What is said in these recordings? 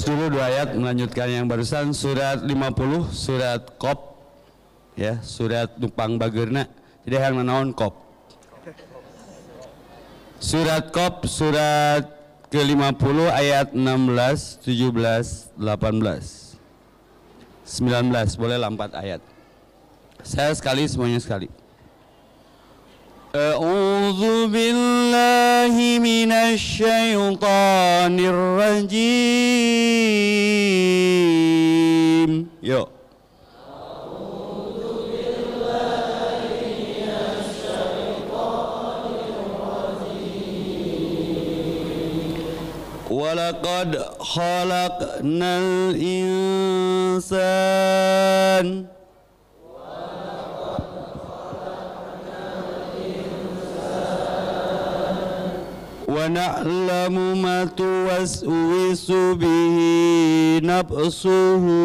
dulu 2 ayat melanjutkan yang barusan. Surat 50 surat Qaf ya, surat Nupang Bageurna. Jadi yang naon Qaf. Surat Qaf surat ke-50 ayat 16, 17, 18, 19, bolehlah 4 ayat. Saya sekali, semuanya sekali. A'udzu billahi minasy syaithanir rajim. Yuk. Walaqad khalaqnal insan wa na'lamu ma tuwaswisu bihi nafsuhu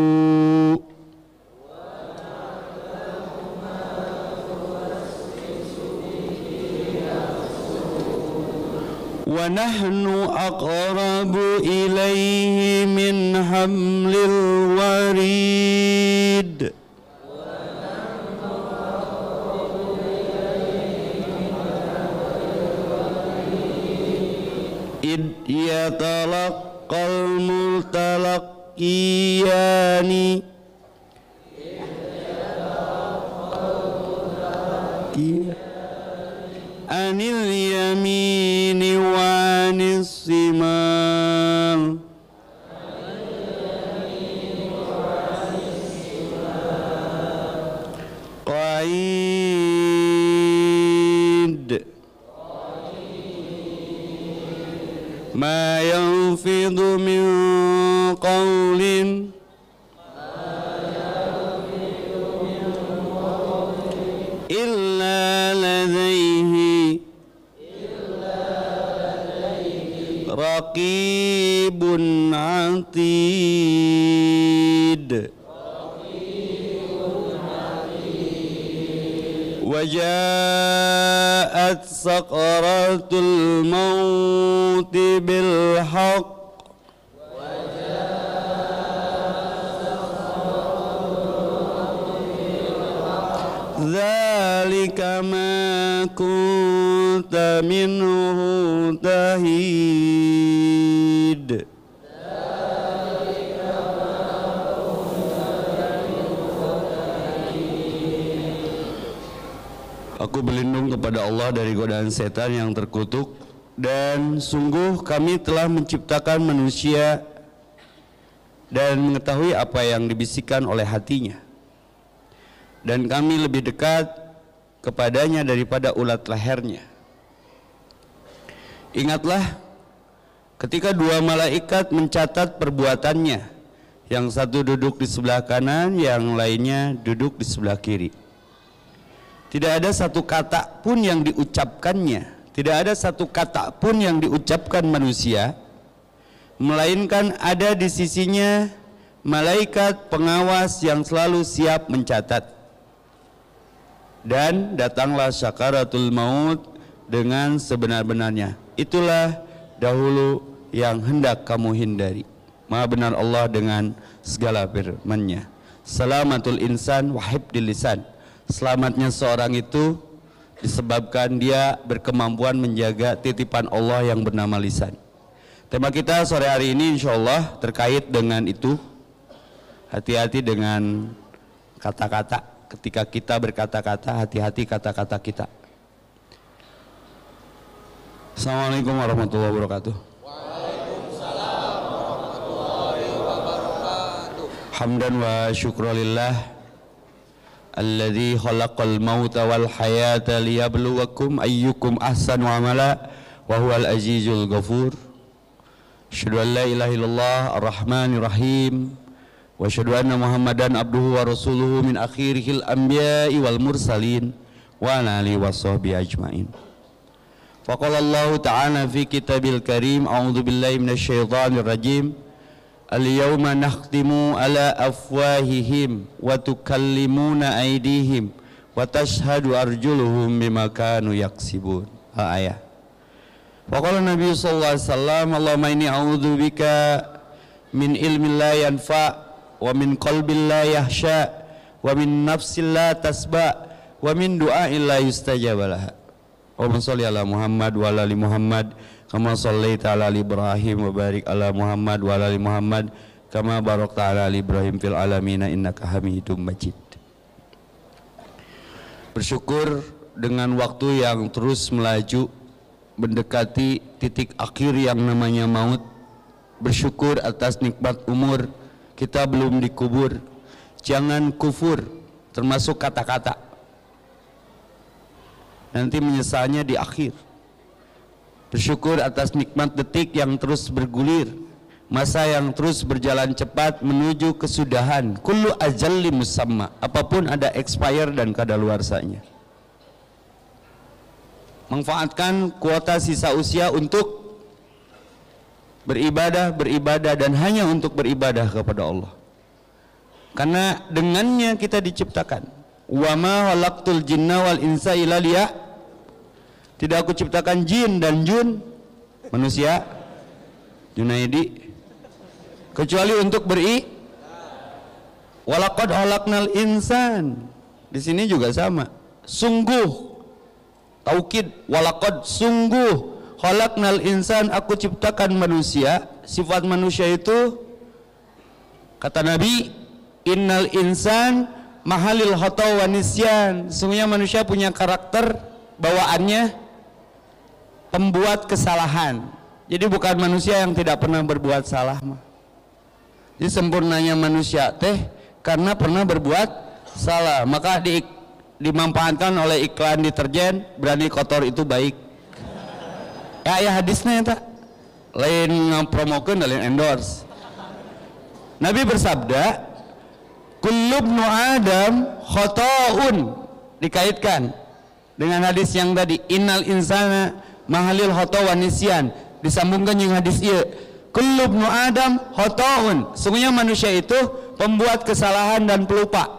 wa nahnu aqrabu ilaihi min hamlil warid id yatalaqqal multalaqqiyani anil yamini wa anis simal qaid ma yanfidu min qawlin illa ladaihi raqibun atid wajaat sakaratul mauti bil haqq dzalika ma kunta minhu tahid. Aku berlindung kepada Allah dari godaan setan yang terkutuk, dan sungguh kami telah menciptakan manusia dan mengetahui apa yang dibisikkan oleh hatinya, dan kami lebih dekat kepadanya daripada ulat lehernya. Ingatlah ketika 2 malaikat mencatat perbuatannya, yang satu duduk di sebelah kanan, yang lainnya duduk di sebelah kiri. Tidak ada satu kata pun yang diucapkannya, tidak ada satu kata pun yang diucapkan manusia, melainkan ada di sisinya malaikat pengawas yang selalu siap mencatat. Dan datanglah sakaratul maut dengan sebenar-benarnya. Itulah dahulu yang hendak kamu hindari. Maha benar Allah dengan segala firman-Nya. Salamatul insan wa hifdil lisan. Selamatnya seorang itu disebabkan dia berkemampuan menjaga titipan Allah yang bernama lisan. Tema kita sore hari ini insyaallah terkait dengan itu. Hati-hati dengan kata-kata. Ketika kita berkata-kata, hati-hati kata-kata kita. Assalamualaikum warahmatullahi wabarakatuh. Waalaikumsalam warahmatullahi wabarakatuh. Hamdan wa syukrulillah alladzi khalaqal mauta wal hayata liyabluwakum ayyukum ahsanu amala wa huwal azizul ghafur. Asyhadu an la ilaha illallah ar-rahmanir rahim wa asyhadu anna muhammadan abduhu wa rasuluhu min akhiril anbiya'i wal mursalin wa ala alihi washabbihi ajmain. Faqala Allah ta'ala fi kitabil karim a'udzu billahi minasyaitonir rajim. Al-yawma nakhtimu ala afwahihim wa tukallimuna aydihim wa tashhadu arjuluhum bima kanu yaksibun. Ayat. Wa qala Nabi sallallahu alaihi wasallam, Allahumma inni a'udzubika min ilmin la yanfa wa min qalbin la yahsha wa min nafsin la tasba wa min du'ain la yustajab laha. Allahumma shalli ala Muhammad wa ala ali Muhammad kama shallaita ala ali Ibrahim wa barik ala Muhammad wa ala ali Muhammad kama barakta ala ali Ibrahim fil alamin innaka Hamidum Majid. Bersyukur dengan waktu yang terus melaju mendekati titik akhir yang namanya maut. Bersyukur atas nikmat umur, kita belum dikubur. Jangan kufur, termasuk kata-kata. Nanti menyesalnya di akhir. Bersyukur atas nikmat detik yang terus bergulir, masa yang terus berjalan cepat menuju kesudahan. Kullu ajalli musamma, apapun ada expire dan kadaluarsanya. Manfaatkan kuota sisa usia untuk beribadah dan hanya untuk beribadah kepada Allah. Karena dengannya kita diciptakan. Wa ma khalaqtul jinna wal insa illa liya. Tidak aku ciptakan jin dan jun manusia Junaidi kecuali untuk walaqad khalaqnal insan. Di sini juga sama. Sungguh taukid, walaqad sungguh khalaqnal insan, aku ciptakan manusia. Sifat manusia itu kata Nabi, innal insan mahalil khata' wa nisyan. Sesungguhnya manusia punya karakter bawaannya pembuat kesalahan. Jadi bukan manusia yang tidak pernah berbuat salah mah. Jadi sempurnanya manusia teh karena pernah berbuat salah. Maka dimanfaatkan oleh iklan deterjen, berani kotor itu baik. Ya hadisnya tak lain ngampromokeun lain endorse. Nabi bersabda, kullu ibnu Adam khata'un, dikaitkan dengan hadis yang tadi, innal insana mahalil khata' wa nisyan, disambungkan dengan hadis ieu, kullu ibnu Adam khata'un, sungguhnya manusia itu pembuat kesalahan dan pelupa.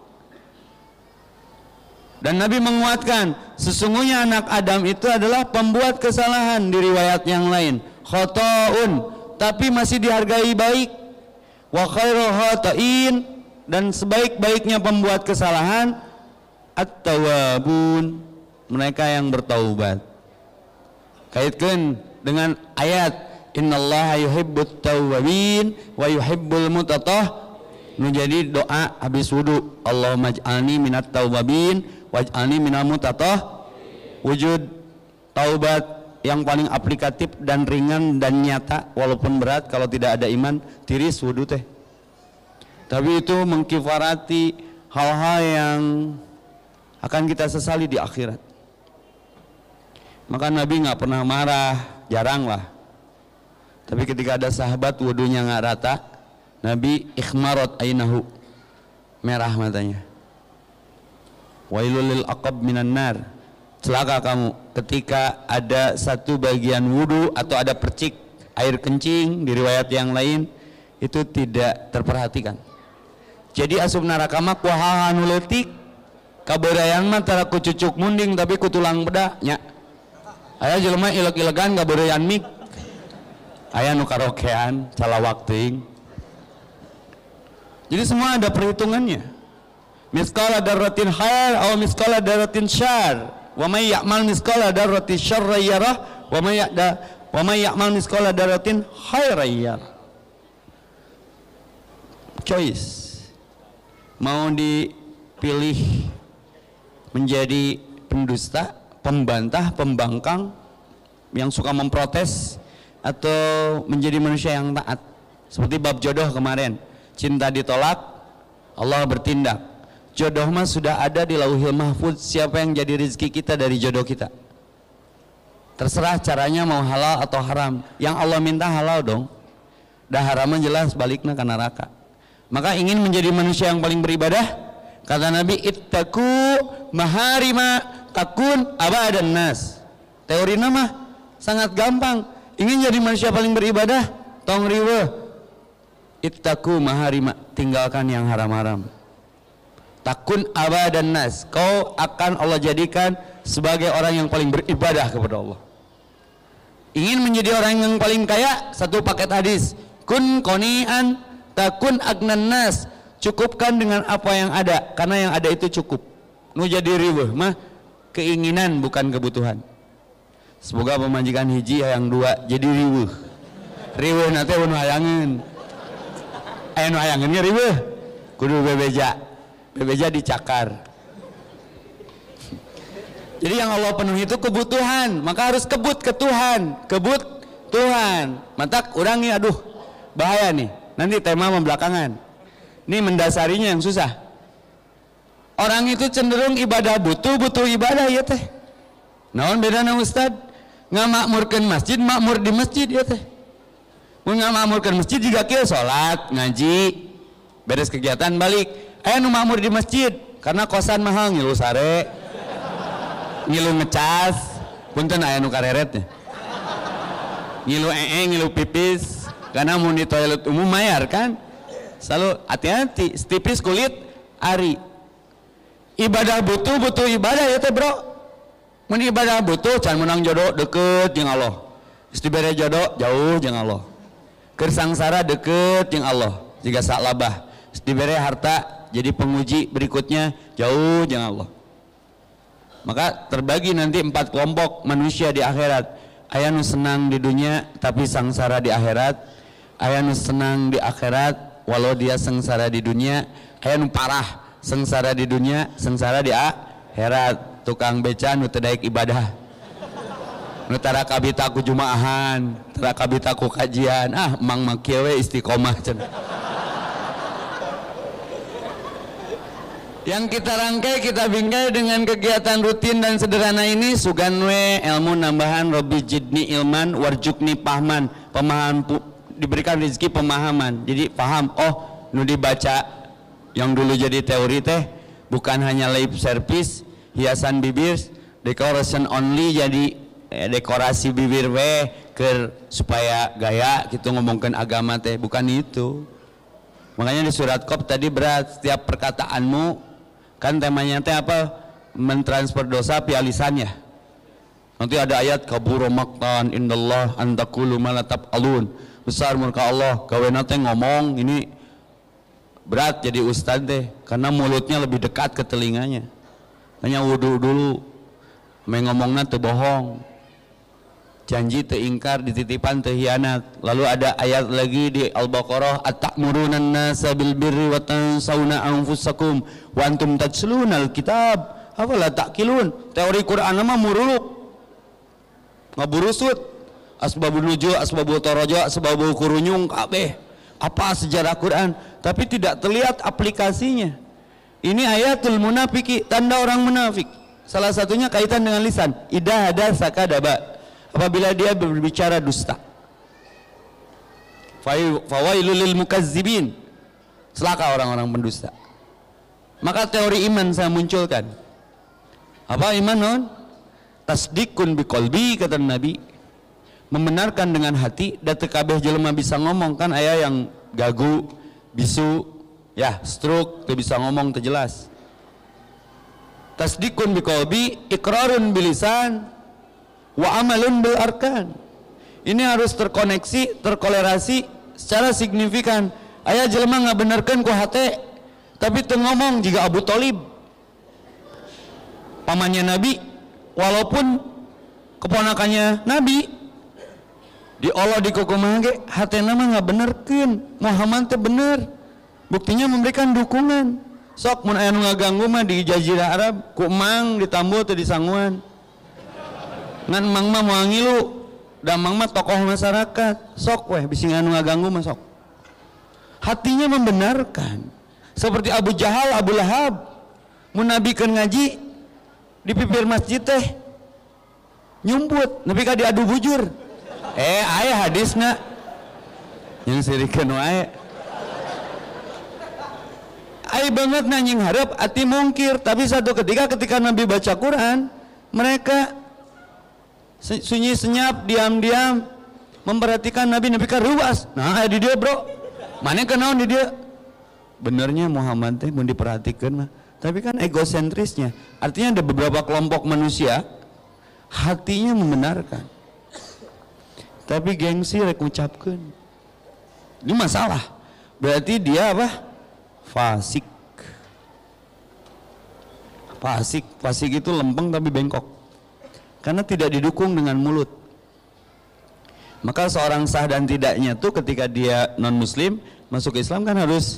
Dan Nabi menguatkan, sesungguhnya anak Adam itu adalah pembuat kesalahan. Di riwayat yang lain, khata'un, tapi masih dihargai baik. Wa khairul khata'in, dan sebaik-baiknya pembuat kesalahan at-tawwabun, mereka yang bertaubat. Kaitkan dengan ayat innallaha yuhibbut tawwabin wa yuhibbul mutatahhirin. Jadi doa habis wudu, Allahumma ij'alni minat tawwabin waj'alni minal mutatahhirin. Wujud taubat yang paling aplikatif dan ringan dan nyata, walaupun berat kalau tidak ada iman, tiris wudu teh. Tapi itu mengkifarati hal-hal yang akan kita sesali di akhirat. Maka Nabi nggak pernah marah, jarang lah. Tapi ketika ada sahabat wudunya nggak rata, Nabi ikhmarat ainahu, merah matanya. Wailul lil aqab minan nar, celaka kamu ketika ada satu bagian wudu atau ada percik air kencing, di riwayat yang lain itu tidak terperhatikan. Jadi asup neraka mah ku hal anu leutik, kabeurean mah tara ku cucuk munding tapi ku tulang beda nya. Aya jelema ileg-ilegan kabeurean mik, aya nu karaokean calawak teuing. Jadi semua ada perhitungannya. Misqala darratin khair atau misqala darratin syarr. Wa may ya'mal misqala darratin syarra yarah wa may ya'mal misqala darratin khairan yarah. Choice. Mau dipilih menjadi pendusta, pembantah, pembangkang yang suka memprotes, atau menjadi manusia yang taat. Seperti bab jodoh kemarin, cinta ditolak, Allah bertindak. Jodoh mah sudah ada di Lauhil Mahfuz, siapa yang jadi rezeki kita dari jodoh kita. Terserah caranya mau halal atau haram. Yang Allah minta halal dong. Dah haramnya jelas baliknya ke neraka. Maka ingin menjadi manusia yang paling beribadah, kata Nabi, ittaqu maharima takun abadan nas. Teorinya mah sangat gampang. Ingin jadi manusia paling beribadah, tong riweuh. Ittaqu maharima, tinggalkan yang haram-haram. Takun abadan nas, kau akan Allah jadikan sebagai orang yang paling beribadah kepada Allah. Ingin menjadi orang yang paling kaya, satu paket hadis, kun qani'an takun agnan nas, cukupkan dengan apa yang ada, karena yang ada itu cukup. Nu jadi riweuh mah keinginan bukan kebutuhan. Semoga pemajikan hiji yang dua jadi riweuh. Riweuh na teh nu hayangeun. Aya nu hayangeun ge riweuh. Kudu bebeja. Bebeja dicakar. Jadi yang Allah penuhi itu kebutuhan, maka harus kebut ke Tuhan, kebut Tuhan. Mantak urang nih, aduh bahaya nih. Nanti tema membelakangan. Ini mendasarinya yang susah. Orang itu cenderung ibadah butuh ibadah ya teh. Naon bedana Ustad? Ngamakmurkeun masjid, makmur di masjid ya teh. Mun ngamakmurkeun masjid juga kieu salat, ngaji, beres kegiatan balik. Aya nu makmur di masjid karena kosan mahal ngilu sare. Ngilu ngecas, punten aya nu kareretnya. Ngilu ngilu pipis, karena mun di toilet umum mayar kan. Selalu hati-hati, setipis kulit ari. Ibadah butuh ibadah ya teh bro. Mun ibadah butuh can menang jodoh deket jeung Allah. Istibere jodoh jauh jeung Allah. Keur sangsara deket jeung Allah. Jiga salabah. Istibere harta jadi penguji berikutnya jauh jeung Allah. Maka terbagi nanti 4 kelompok manusia di akhirat. Aya nu senang di dunia tapi sangsara di akhirat. Aya nu senang di akhirat walau dia sengsara di dunia. Aya nu parah sengsara di dunia, sengsara di akhirat. Tukang beca nu teu daek ibadah. Nu tara kabita ku jumaahan, tara kabita ku kajian. Emang mah kieu we istiqomah cenah. Yang kita rangkai, kita bingkai dengan kegiatan rutin dan sederhana ini suganwe ilmu nambahan Robbi jidni ilman warjukni pahman, pemahaman diberikan rezeki pemahaman. Jadi paham, oh nu dibaca yang dulu jadi teori teh bukan hanya lip service, hiasan bibir, decoration only, jadi dekorasi bibir we supaya gaya gitu ngomongkan agama teh, bukan itu. Makanya di surat Qaf tadi berat, setiap perkataanmu kan temanya teh apa? Mentransfer dosa via lisannya. Nanti ada ayat kabura maqtan indallah an taqulu ma la taf'alun. Besar murka Allah gawena teh ngomong, ini berat jadi ustad teh karena mulutnya lebih dekat ke telinganya. Hanya wudu dulu. Main ngomongna teu bohong. Janji teu ingkar, dititipan teu hianat. Lalu ada ayat lagi di Al-Baqarah, at-ta'muruna an-nasa bil birri wa tansawna anfusakum wa antum tatslunal kitab afala ta'qilun. Teori Quran mah muruluk. Ngaburusut. Asbabun nuzul, asbabul taraja, asbabul kurunyung kabeh. Apa sejarah Quran, tapi tidak terlihat aplikasinya. Ini ayatul munafiki, tanda orang munafik. Salah satunya kaitan dengan lisan. Idza hadasa kadaba. Apabila dia berbicara dusta. Fawailul lil mukazzibin. Celaka orang-orang pendusta. Maka teori iman saya munculkan. Apa iman non? Tasdikun biqalbi kata Nabi. Membenarkan dengan hati, dan teu kabeh jelema bisa ngomong kan aya yang gagu, bisu, ya stroke, teu bisa ngomong teu jelas. Tasdikun biqalbi, iqrarun bilisan, wa amalun bil arkan. Ini harus terkoneksi, terkolerasi secara signifikan. Aya jelema ngabenerkeun ku hate tapi teu ngomong jika Abu Thalib. Pamannya Nabi walaupun keponakannya Nabi diolah di kukumaha ge hatena mah ngabenerkeun Muhammad teh bener. Buktinya memberikan dukungan. Sok mun aya nu ngaganggu mah di Jazirah Arab ku emang ditambu teu disanguan. Ngan mang mah moal ngilu da mang mah tokoh masyarakat sok weh bisi anu ngaganggu mah sok. Hatinya membenarkan seperti Abu Jahal, Abu Lahab mun Nabi keur ngaji di pipir masjid teh nyumput nepi ka diadu bujur. Aya hadisna yang sirikeun wae. Ai banget nanying harap ati mungkir, tapi satu ketika Nabi baca Quran mereka sunyi senyap, diam-diam memperhatikan Nabi kan ruas. Nah di dia bro, mana kenaon di dia? Benernya Muhammad teh mau diperhatikan mah, tapi kan egosentrisnya. Artinya ada beberapa kelompok manusia hatinya membenarkan, tapi gengsi rek ngucapkeun. Ini masalah. Berarti dia apa? Fasik. Fasik itu lempeng tapi bengkok. Karena tidak didukung dengan mulut. Maka seorang sah dan tidaknya tuh ketika dia non muslim masuk Islam kan harus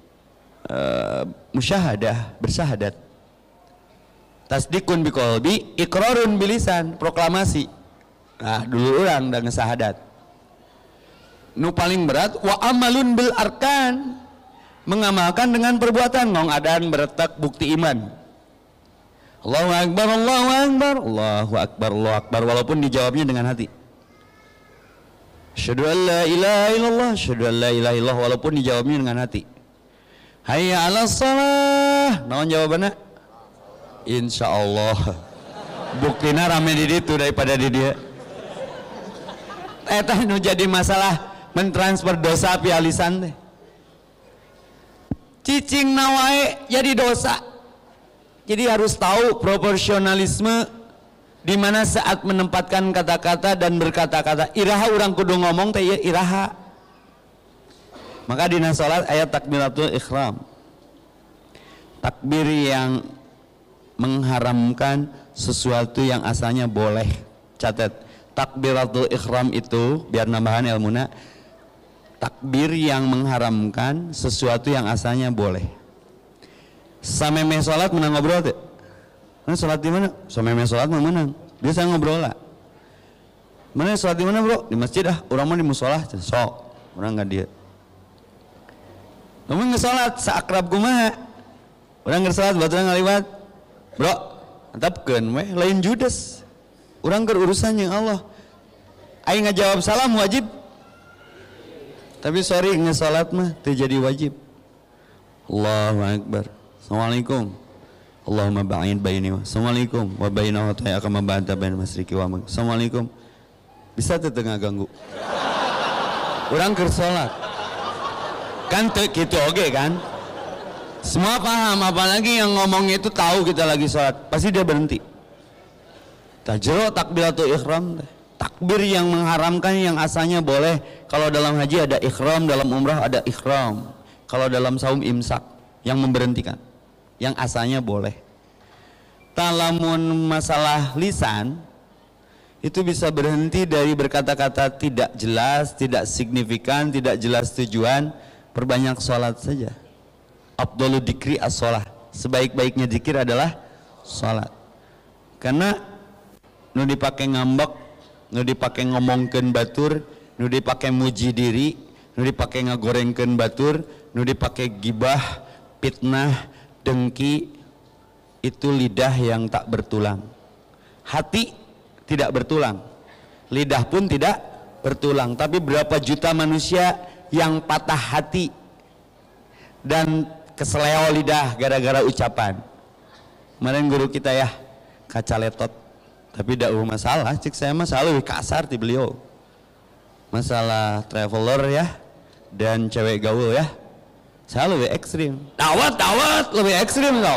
musyahadah, bersyahadat. Tasdikun biqalbi, iqrarun bilisan, proklamasi. Nah, dulu orang dan ngesahadat. Nu paling berat wa amalun bil arkan, mengamalkan dengan perbuatan. Ngong adan beretak bukti iman. Allahu akbar, Allahu akbar, Allahu akbar, Allahu akbar, walaupun dijawabnya dengan hati. Asyhadu an la ilaha illallah, asyhadu an la ilaha illallah, walaupun dijawabnya dengan hati. Hayya 'alas shalah, naon jawabannya? Insyaallah. Buktina rame di ditu daripada di dia. Eta nu jadi masalah mentransfer dosa via lisan teh. Cicing nawae jadi dosa. Jadi harus tahu proporsionalisme di mana saat menempatkan kata-kata dan berkata-kata. Iraha urang kudu ngomong teh ieu iraha. Maka dina salat ayat takbiratul ihram. Takbir yang mengharamkan sesuatu yang asalnya boleh. Catat, takbiratul ihram itu biar nambahan ilmuna. Takbir yang mengharamkan sesuatu yang asalnya boleh. Sameme sholat menang ngobrol tuh. Mana sholat di mana? Sameme sholat mah menang. Biasa ngobrol lah. Mana sholat di mana bro? Di masjid ah. Orang mau di musola. Sok. Orang nggak dia. Kamu nggak sholat seakrab kumaha. Orang nggak sholat buat orang ngaliwat. Bro, antapkeun weh lain judes. Orang kerurusan yang Allah. Aing ngajawab salam wajib. Tapi sorry nggak sholat mah terjadi wajib. Allahu akbar. Assalamualaikum. Allahumma ba'in baini wa. Assalamualaikum wa baina wa ta'ala kama ba'da baina masriki wa maghrib. Assalamualaikum. Bisa teu tengah ganggu. Urang keur salat. Kan teu kitu oge kan? Semua paham, apalagi yang ngomongnya itu tahu kita lagi salat, pasti dia berhenti. Tajro takbiratul ihram teh. Takbir yang mengharamkan yang asalnya boleh. Kalau dalam haji ada ihram, dalam umrah ada ihram. Kalau dalam saum imsak yang memberhentikan. Yang asalnya boleh. Talamun masalah lisan itu bisa berhenti dari berkata-kata tidak jelas, tidak signifikan, tidak jelas tujuan. Perbanyak sholat saja. Afdhalu dzikri as-shalah. Sebaik-baiknya dzikir adalah sholat. Karena nu dipakai ngambek, nu dipakai ngomongkeun batur, nu dipakai muji diri, nu dipakai ngagorengkeun batur, nu dipakai gibah, fitnah, dengki, itu lidah yang tak bertulang. Hati tidak bertulang, lidah pun tidak bertulang. Tapi berapa juta manusia yang patah hati dan keseleo lidah gara-gara ucapan. Kemarin guru kita ya kaca letot, tapi tidak masalah. Cik saya mah selalu kasar ti beliau. Masalah traveler ya dan cewek gaul ya. Saya lebih ekstrim. Dawat lebih ekstrim tau.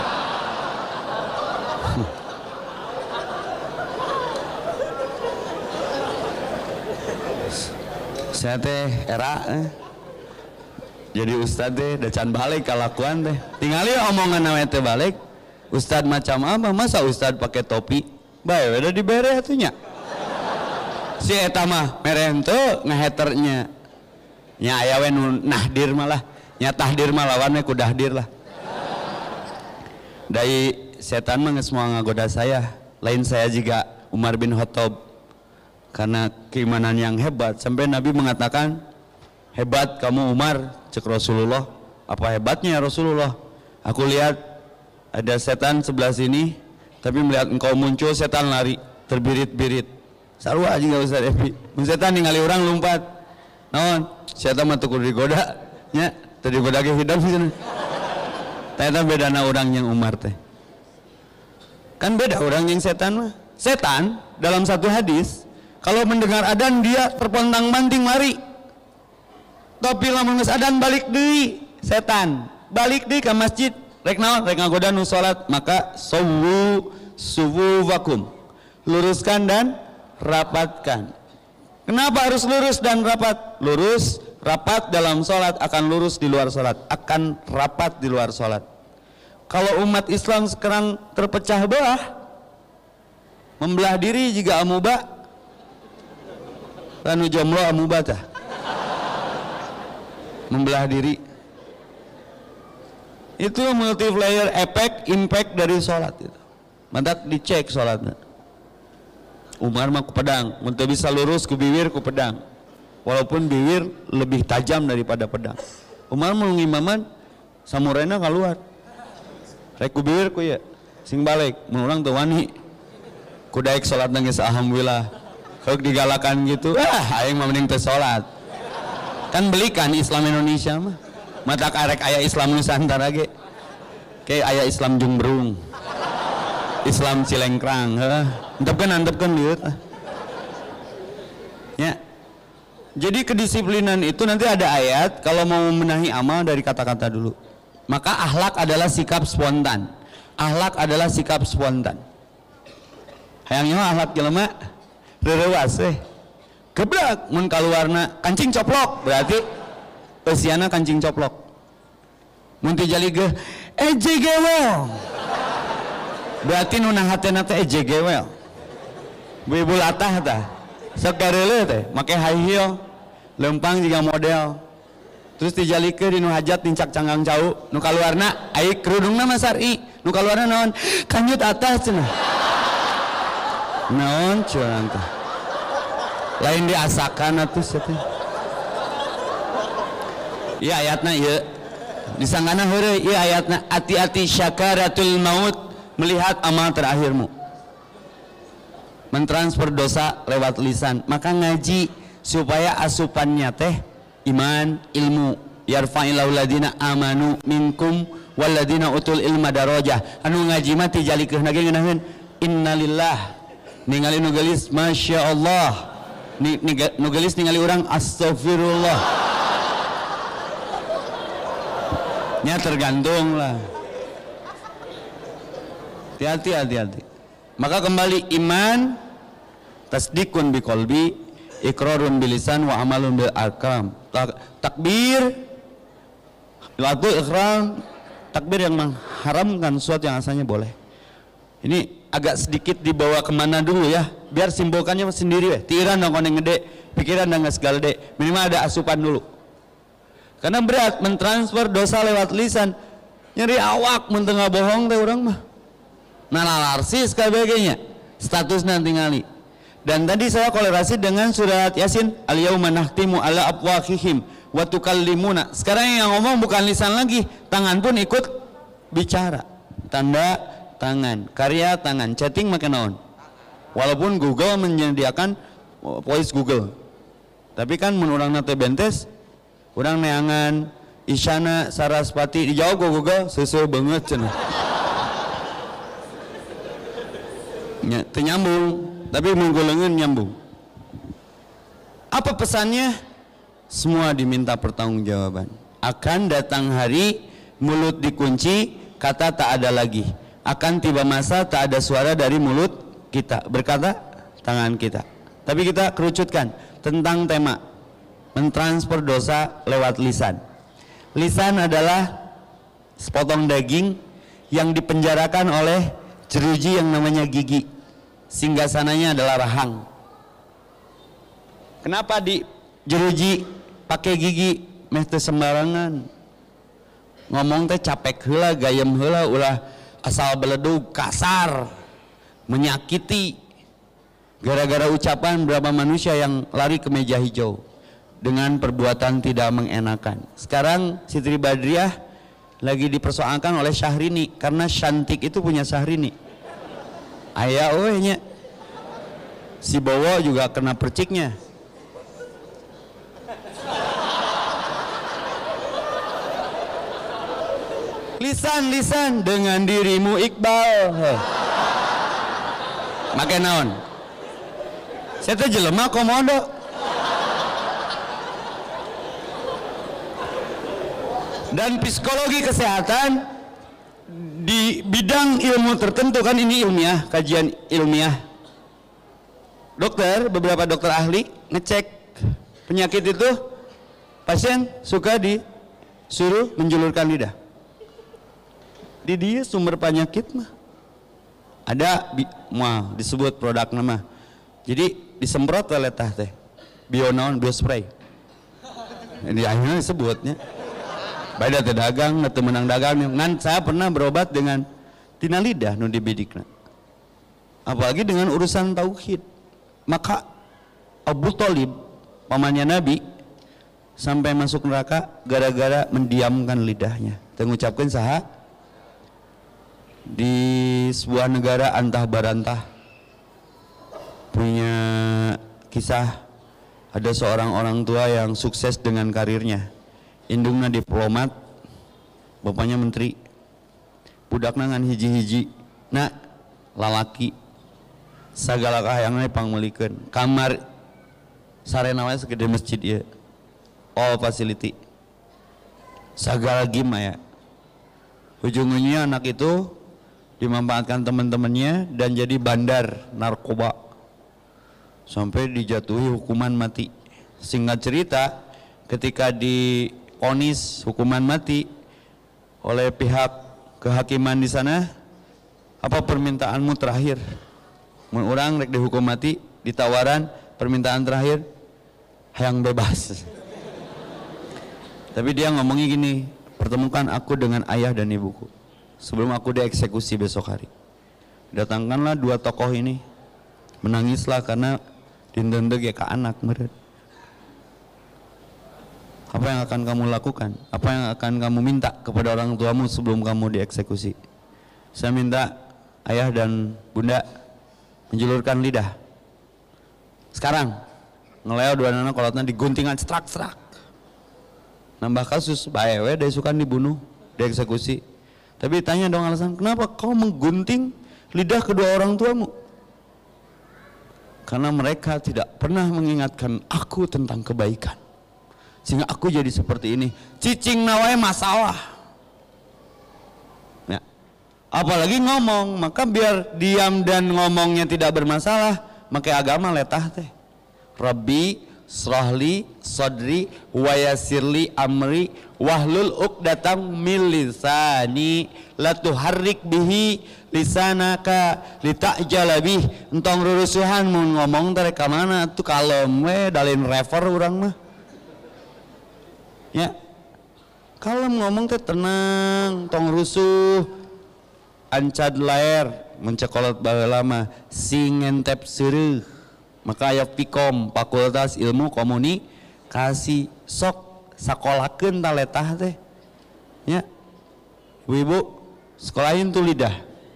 Saya teh era jadi ustad teh dacan balik kalakuan teh. Tingali omongan namanya teh balik. Ustad macam apa? Masa ustad pakai topi? Bae udah dibere atunya. Si eta mah mereh teu ngehaternya. Nya aya we nu nahdir malah. Nya tahdir mah lawannya ku dahdir lah. Dari setan mah geus moal ngagoda saya. Lain saya juga Umar bin Khattab. Karena keimanan yang hebat sampai Nabi mengatakan, "Hebat kamu Umar," cek Rasulullah. "Apa hebatnya ya Rasulullah?" "Aku lihat ada setan sebelah sini, tapi melihat engkau muncul setan lari, terbirit-birit." Sarua aja enggak usah Epi. Mun setan ningali urang lompat. Naon? Setan mah teu kudu digoda nya. Tadi bedage hidang sih. Ternyata bedana orang yang Umar teh. Kan beda orang yang setan mah. Setan dalam satu hadis kalau mendengar adzan dia terpontang-panting lari. Tapi lamun geus adzan balik deui setan. Balik deui ka masjid rek naon? Rek ngagoda nu salat, maka sawwu sufufakum. Luruskan dan rapatkan. Kenapa harus lurus dan rapat? Lurus, rapat dalam sholat akan lurus di luar sholat, akan rapat di luar sholat. Kalau umat Islam sekarang terpecah belah, membelah diri jika amuba, lanu jomlo amuba tah, membelah diri. Itu multiplier efek, impact dari sholat itu. Mantak dicek sholatnya. Umar mah ku pedang, mun teu bisa lurus ku bibir ku pedang. Walaupun bibir lebih tajam daripada pedang. Umar mau ngimaman samurena keluar. Rek ku bibir ku ya sing balik, mun urang teu wani. Ku daek salat nangis alhamdulillah. Heuk digalakan gitu. Aing mah mending teu salat. Kan belikan Islam Indonesia mah. Mata karek aya Islam Nusantara ge. Kayak aya Islam Jumbrung. Islam Cilengkrang, antepkan lihat. Ya. Jadi kedisiplinan itu nanti ada ayat kalau mau membenahi amal dari kata-kata dulu. Maka akhlak adalah sikap spontan. Akhlak adalah sikap spontan. Hayangnya akhlak jelema reurewas Geblak mun kaluarna kancing coplok berarti eusiana kancing coplok. Mun teu jaligeuh ejegewel. Berarti nu nahatena teh ejegewel. Bu-ibu latah tah. Sok gareuleuh teh make high heel, lempang juga model. Terus dijalikeun di nu hajat tincak canggang cau, nu kaluarna ai kerudungna mah syar'i, nu kaluarna naon? Kanjut atas cenah. Naon cenah teh. Lain diasakan atuh teh. Ieu ayatna ieu. Disanggana heureuy ieu ayatna ati-ati syakaratul maut. Melihat amal terakhirmu, mentransfer dosa lewat lisan, maka ngaji supaya asupannya teh iman, ilmu. Yarfa'illahu ladina amanu minkum waladina utul ilma darajah. Anu ngaji mah tijalikeun ge ngeunaheun innalillah, ningali nu geulis masyaallah, nu geulis ningali urang astagfirullah. Nya tergantung lah. Hati-hati. Maka kembali iman, tasdikun biqalbi, iqrarun bilisan wa amalun bil arkan. Takbir, lagu ikhram, takbir yang mengharamkan sesuatu yang asalnya boleh. Ini agak sedikit dibawa kemana dulu ya, biar simbolkannya sendiri ya. Tiiran dong koneng gede, pikiran dong segala gede. Minimal ada asupan dulu. Karena berat mentransfer dosa lewat lisan, nyeri awak mun teu ngabohong teh urang mah. Nalarsis kabehnya status nanti ngali. Dan tadi saya kolerasi dengan surat Yasin, al-yauma nahtimu ala afwahihim wa tukallimuna. Sekarang yang ngomong bukan lisan lagi, tangan pun ikut bicara. Tanda tangan, karya tangan, chatting make naon. Walaupun Google menyediakan voice Google. Tapi kan mun urangna teh bentes, urang neangan Isyana Sarasvati dijawab ku Google sesuai banget cenah. Nyambung, tapi menggolengan nyambung. Apa pesannya? Semua diminta pertanggungjawaban. Akan datang hari mulut dikunci, kata tak ada lagi. Akan tiba masa tak ada suara dari mulut kita, berkata tangan kita. Tapi kita kerucutkan tentang tema mentransfer dosa lewat lisan. Lisan adalah sepotong daging yang dipenjarakan oleh jeruji yang namanya gigi. Singgasananya adalah rahang. Kenapa di jeruji pakai gigi? Meh teu sembarangan. Ngomong teh capek heula, gayem heula, ulah asal beledug, kasar, menyakiti. Gara-gara ucapan berapa manusia yang lari ke meja hijau dengan perbuatan tidak mengenakan. Sekarang Siti Badriah lagi dipersoalkan oleh Syahrini karena Syantik itu punya Syahrini. Ayah nya si Bowo juga kena perciknya. Lisan dengan dirimu Iqbal. Make naon? Saya teh jelema komodo. Dan psikologi kesehatan di bidang ilmu tertentu kan ini ilmiah, kajian ilmiah. Dokter, beberapa dokter ahli ngecek penyakit itu pasien suka disuruh menjulurkan lidah. Di dia sumber penyakit mah ada disebut produk nama. Jadi disemprot oleh tah teh bionaon biospray. Ini akhirnya disebutnya. Beda teh dagang atau menang dagang ngan saya pernah berobat dengan tina lidah nu dibidikna. Apalagi dengan urusan tauhid. Maka Abu Thalib pamannya Nabi sampai masuk neraka gara-gara mendiamkan lidahnya. Mengucapkan saha di sebuah negara antah barantah punya kisah ada seorang orang tua yang sukses dengan karirnya. Indungna diplomat, bapaknya menteri, budakna ngan hiji-hiji nah lalaki sagala kahayangna pangmelikeun kamar sarena we segede masjid ieu all facility sagala gima ya. Ujung-ujungnya anak itu dimanfaatkan teman-temannya dan jadi bandar narkoba sampai dijatuhi hukuman mati. Singkat cerita, ketika divonis hukuman mati oleh pihak kehakiman di sana, apa permintaanmu terakhir? Mun urang rek dihukum mati, ditawaran permintaan terakhir hayang bebas. Tapi dia ngomongnya gini, pertemukan aku dengan ayah dan ibuku sebelum aku dieksekusi besok hari. Datangkanlah dua tokoh ini, menangislah karena dindendeg ya ke anak meureun. Apa yang akan kamu lakukan? Apa yang akan kamu minta kepada orang tuamu sebelum kamu dieksekusi? Saya minta ayah dan bunda menjulurkan lidah. Sekarang ngeleo dua anak kolotna diguntingan serak-serak. Nambah kasus bae we desukan dibunuh, dieksekusi. Tapi tanya dong alasan, kenapa kau menggunting lidah kedua orang tuamu? Karena mereka tidak pernah mengingatkan aku tentang kebaikan. Sehingga aku jadi seperti ini. Cicing nawai masalah. Ya. Apalagi ngomong, maka biar diam dan ngomongnya tidak bermasalah, maka agama letah teh. Rabbi srahli sadri wa yassirli amri wahlul uqdatam min lisani la tuharrik bihi lisanaka litajala bih. Entong rurusuhan mun ngomong teh ka mana atuh kalem we dalin refer urang mah. Ya. Kalem ngomong teh tenang, tong rusuh. Ancad laer mencekolot baheula mah sing ngentep seureuk. Maka aya Fikom, Fakultas Ilmu Komunikasi, sok sakolakeun ta letah teh. Ya. Ibu-ibu, sekolahin tuh lidah.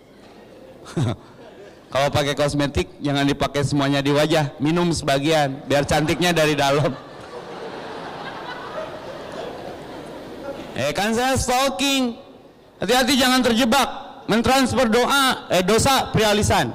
Kalau pakai kosmetik jangan dipakai semuanya di wajah, minum sebagian biar cantiknya dari dalam. Kan saya stalking. Hati-hati jangan terjebak mentransfer dosa pria lisan.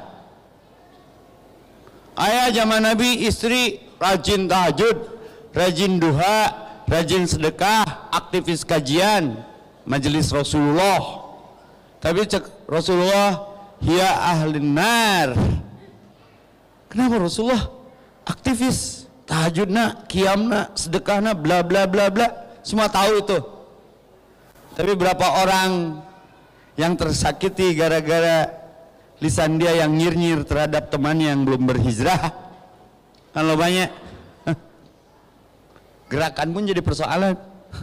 Ayah zaman Nabi istri rajin tahajud, rajin duha, rajin sedekah, aktivis kajian, majelis Rasulullah. Tapi cek Rasulullah, hiya ahlin nar. Kenapa Rasulullah aktivis, tahajudna, qiyamna, sedekahna, bla bla bla bla, semua tahu itu. Tapi berapa orang yang tersakiti gara-gara lisan dia yang nyir-nyir terhadap temannya yang belum berhijrah? Kan lo banyak. Gerakan pun jadi persoalan.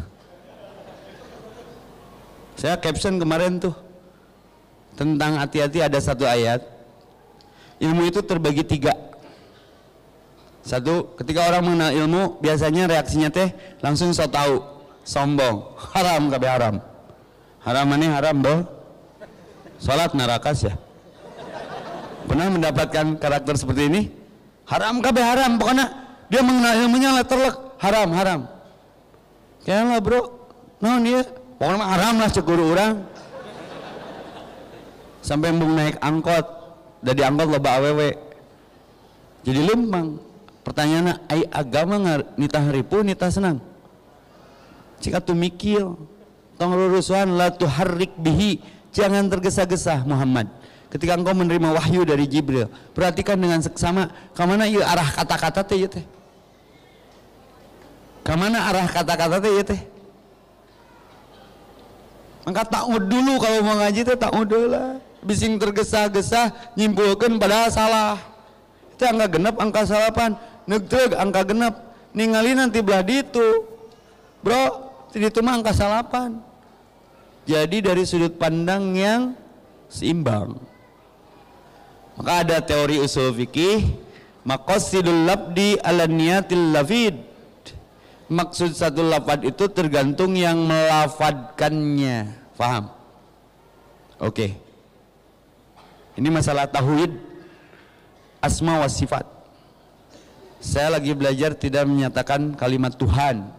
Saya caption kemarin tuh tentang hati-hati, ada satu ayat, ilmu itu terbagi 3. Satu, ketika orang mengenal ilmu biasanya reaksinya teh langsung so tahu, sombong, haram kabeh haram. Haram mana haram boh? Salat narakas ya. Pernah mendapatkan karakter seperti ini? Haram kabeh haram, pokoknya dia mengenal ilmunya letterlek haram haram. Kayaknya bro, naon dia? Pokoknya haram lah cek guru orang. Sampai embung naik angkot, dari angkot loba awewe. Jadi lempang. Pertanyaannya, ai agama nita haripu, nita senang. Cika tu mikil, tong rurusuhan la tuharrik bihi, jangan tergesa-gesa Muhammad. Ketika engkau menerima wahyu dari Jibril, perhatikan dengan seksama kemana ieu arah kata-kata teh teh. Kemana arah kata-kata teh ya teh? Maka ta'ud dulu kalau mau ngaji teh ta'ud dulu lah. Bising tergesa-gesa nyimpulkan padahal salah. Itu angka genep angka salapan. Negdeg angka genep. Ningali nanti belah ditu. Bro, itu mah angka salapan. Jadi dari sudut pandang yang seimbang. Maka ada teori usul fikih, maqasidul labdi ala niyatil lafid. Maksud satu lafad itu tergantung yang melafadkannya. Faham? Oke. Ini masalah tauhid asma wa sifat. Saya lagi belajar tidak menyatakan kalimat Tuhan.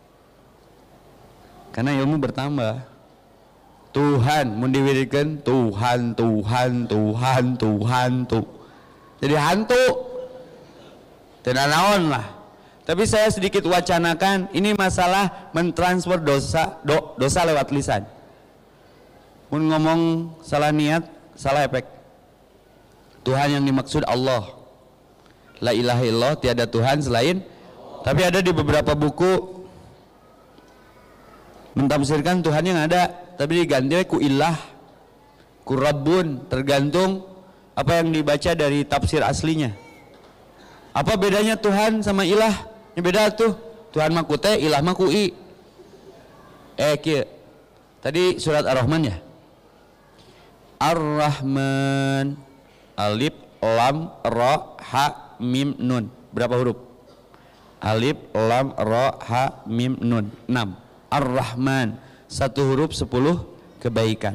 Karena ilmu bertambah. Tuhan, mun diwirikan Tuhan, Tuhan, Tuhan, Tuhan, tuh. Jadi hantu. Tidak naon lah. Tapi saya sedikit wacanakan, ini masalah mentransfer dosa lewat lisan. Mun ngomong salah niat, salah efek. Tuhan yang dimaksud Allah. La ilaha illallah, tiada Tuhan selain. Tapi ada di beberapa buku mentafsirkan Tuhan yang ada, tapi diganti ku ilah, ku rabbun, tergantung apa yang dibaca dari tafsir aslinya. Apa bedanya Tuhan sama ilah? Ini beda tuh. Tuhan mah ku teh, ilah mah ku i. Kieu. Tadi surat Ar-Rahman ya. Ar-Rahman, alif lam ra ha mim nun. Berapa huruf? Alif lam ra ha mim nun. 6. Ar-Rahman, satu huruf 10 kebaikan.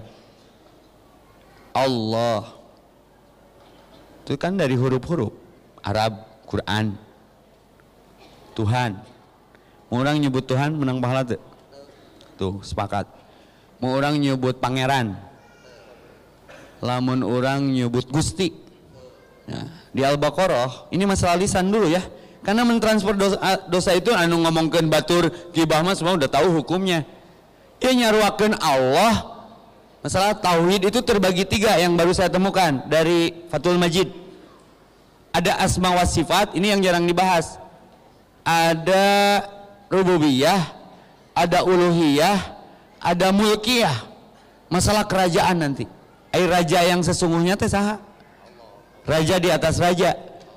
Allah, itu kan dari huruf-huruf Arab, Quran. Tuhan, mau orang nyebut Tuhan menang pahala tuh. Tuh sepakat. Mau orang nyebut pangeran, lamun orang nyebut Gusti. Nah, di Al-Baqarah ini masalah lisan dulu ya. Karena mentransfer dosa itu anu ngomongkeun batur gibah mah semua udah tahu hukumnya. Ya nyaruakeun Allah. Masalah tauhid itu terbagi 3 yang baru saya temukan dari Fathul Majid. Ada asma wa sifat, ini yang jarang dibahas. Ada rububiyah, ada uluhiyah, ada mulkiyah. Masalah kerajaan nanti. Raja yang sesungguhnya teh saha? Raja di atas raja.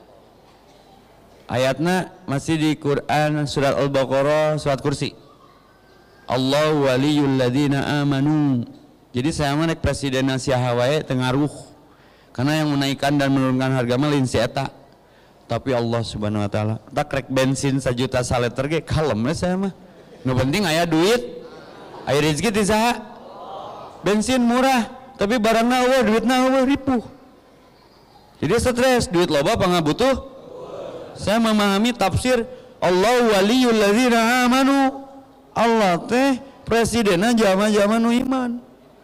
Ayatnya masih di Quran surat Al-Baqarah surat Kursi. Allah waliyul ladzina amanu. Jadi saya mah nek presiden siaha wae teu ngaruh. Karena yang menaikkan dan menurunkan harga mah lain si eta. Tapi Allah Subhanahu wa taala, tak rek bensin 1 juta saliter ge kalem we saya mah. Nu penting aya duit. Aya rezeki ti saha? Bensin murah, tapi barangna eueuh, duitna eueuh ripuh. Jadi stres, duit loba apa butuh? Saya memahami tafsir Allah waliyul ladzina amanu. Allah teh presidenna jama-jama nu iman.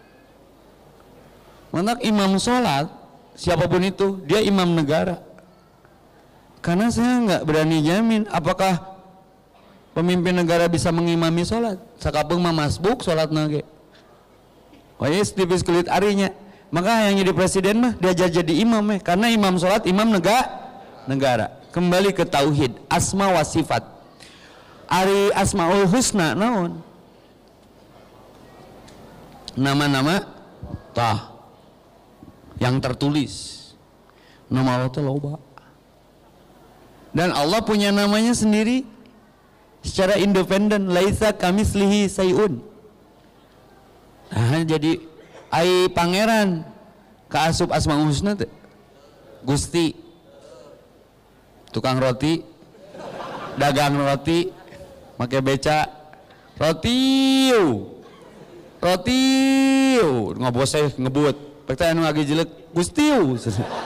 Manak imam sholat, siapapun itu, dia imam negara. Karena saya nggak berani jamin apakah pemimpin negara bisa mengimami sholat. Sakapung mah masbuk sholat nage. Oh yes, tipis kulit arinya. Maka yang jadi presiden mah diajar jadi imam karena imam sholat imam negara. Kembali ke tauhid, asma wa sifat. Ari asmaul husna naon? Nama-nama tah yang tertulis. Nama Allah teh loba. Dan Allah punya namanya sendiri secara independen, laisa kamislihi sayun. Nah, jadi ai pangeran kaasup asmaul husna teh. Gusti, tukang roti, dagang roti, make beca, rotiu, ngoboseh ngebut, pertanyaan lagi jelek, Gustiu.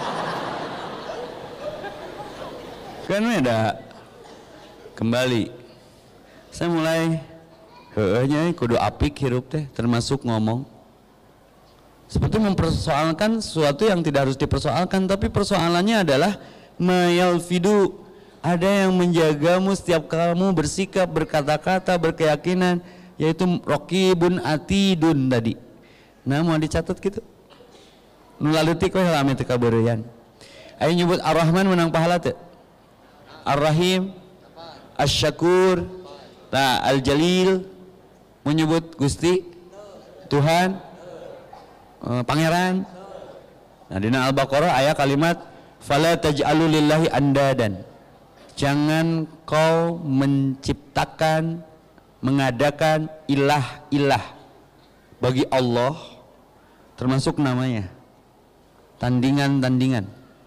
Kan ada kembali. Saya mulai heueuhnya kudu apik hirup teh, termasuk ngomong. Seperti mempersoalkan sesuatu yang tidak harus dipersoalkan, tapi persoalannya adalah mayalfidu, ada yang menjagamu setiap kamu bersikap, berkata-kata, berkeyakinan, yaitu raqibun atidun tadi. Nah, mau dicatat gitu. Nu laleutik we lami teu kabeureyan. Aya nyebut Ar-Rahman menang pahala teu? Ar-Rahim, Asy-Syakur, Nah, Al-Jalil menyebut Gusti Tuhan, pangeran. Nah, dina Al-Baqarah aya kalimat fala taj'alu lillahi andadan. Jangan kau menciptakan, mengadakan ilah-ilah bagi Allah, termasuk namanya tandingan-tandingan.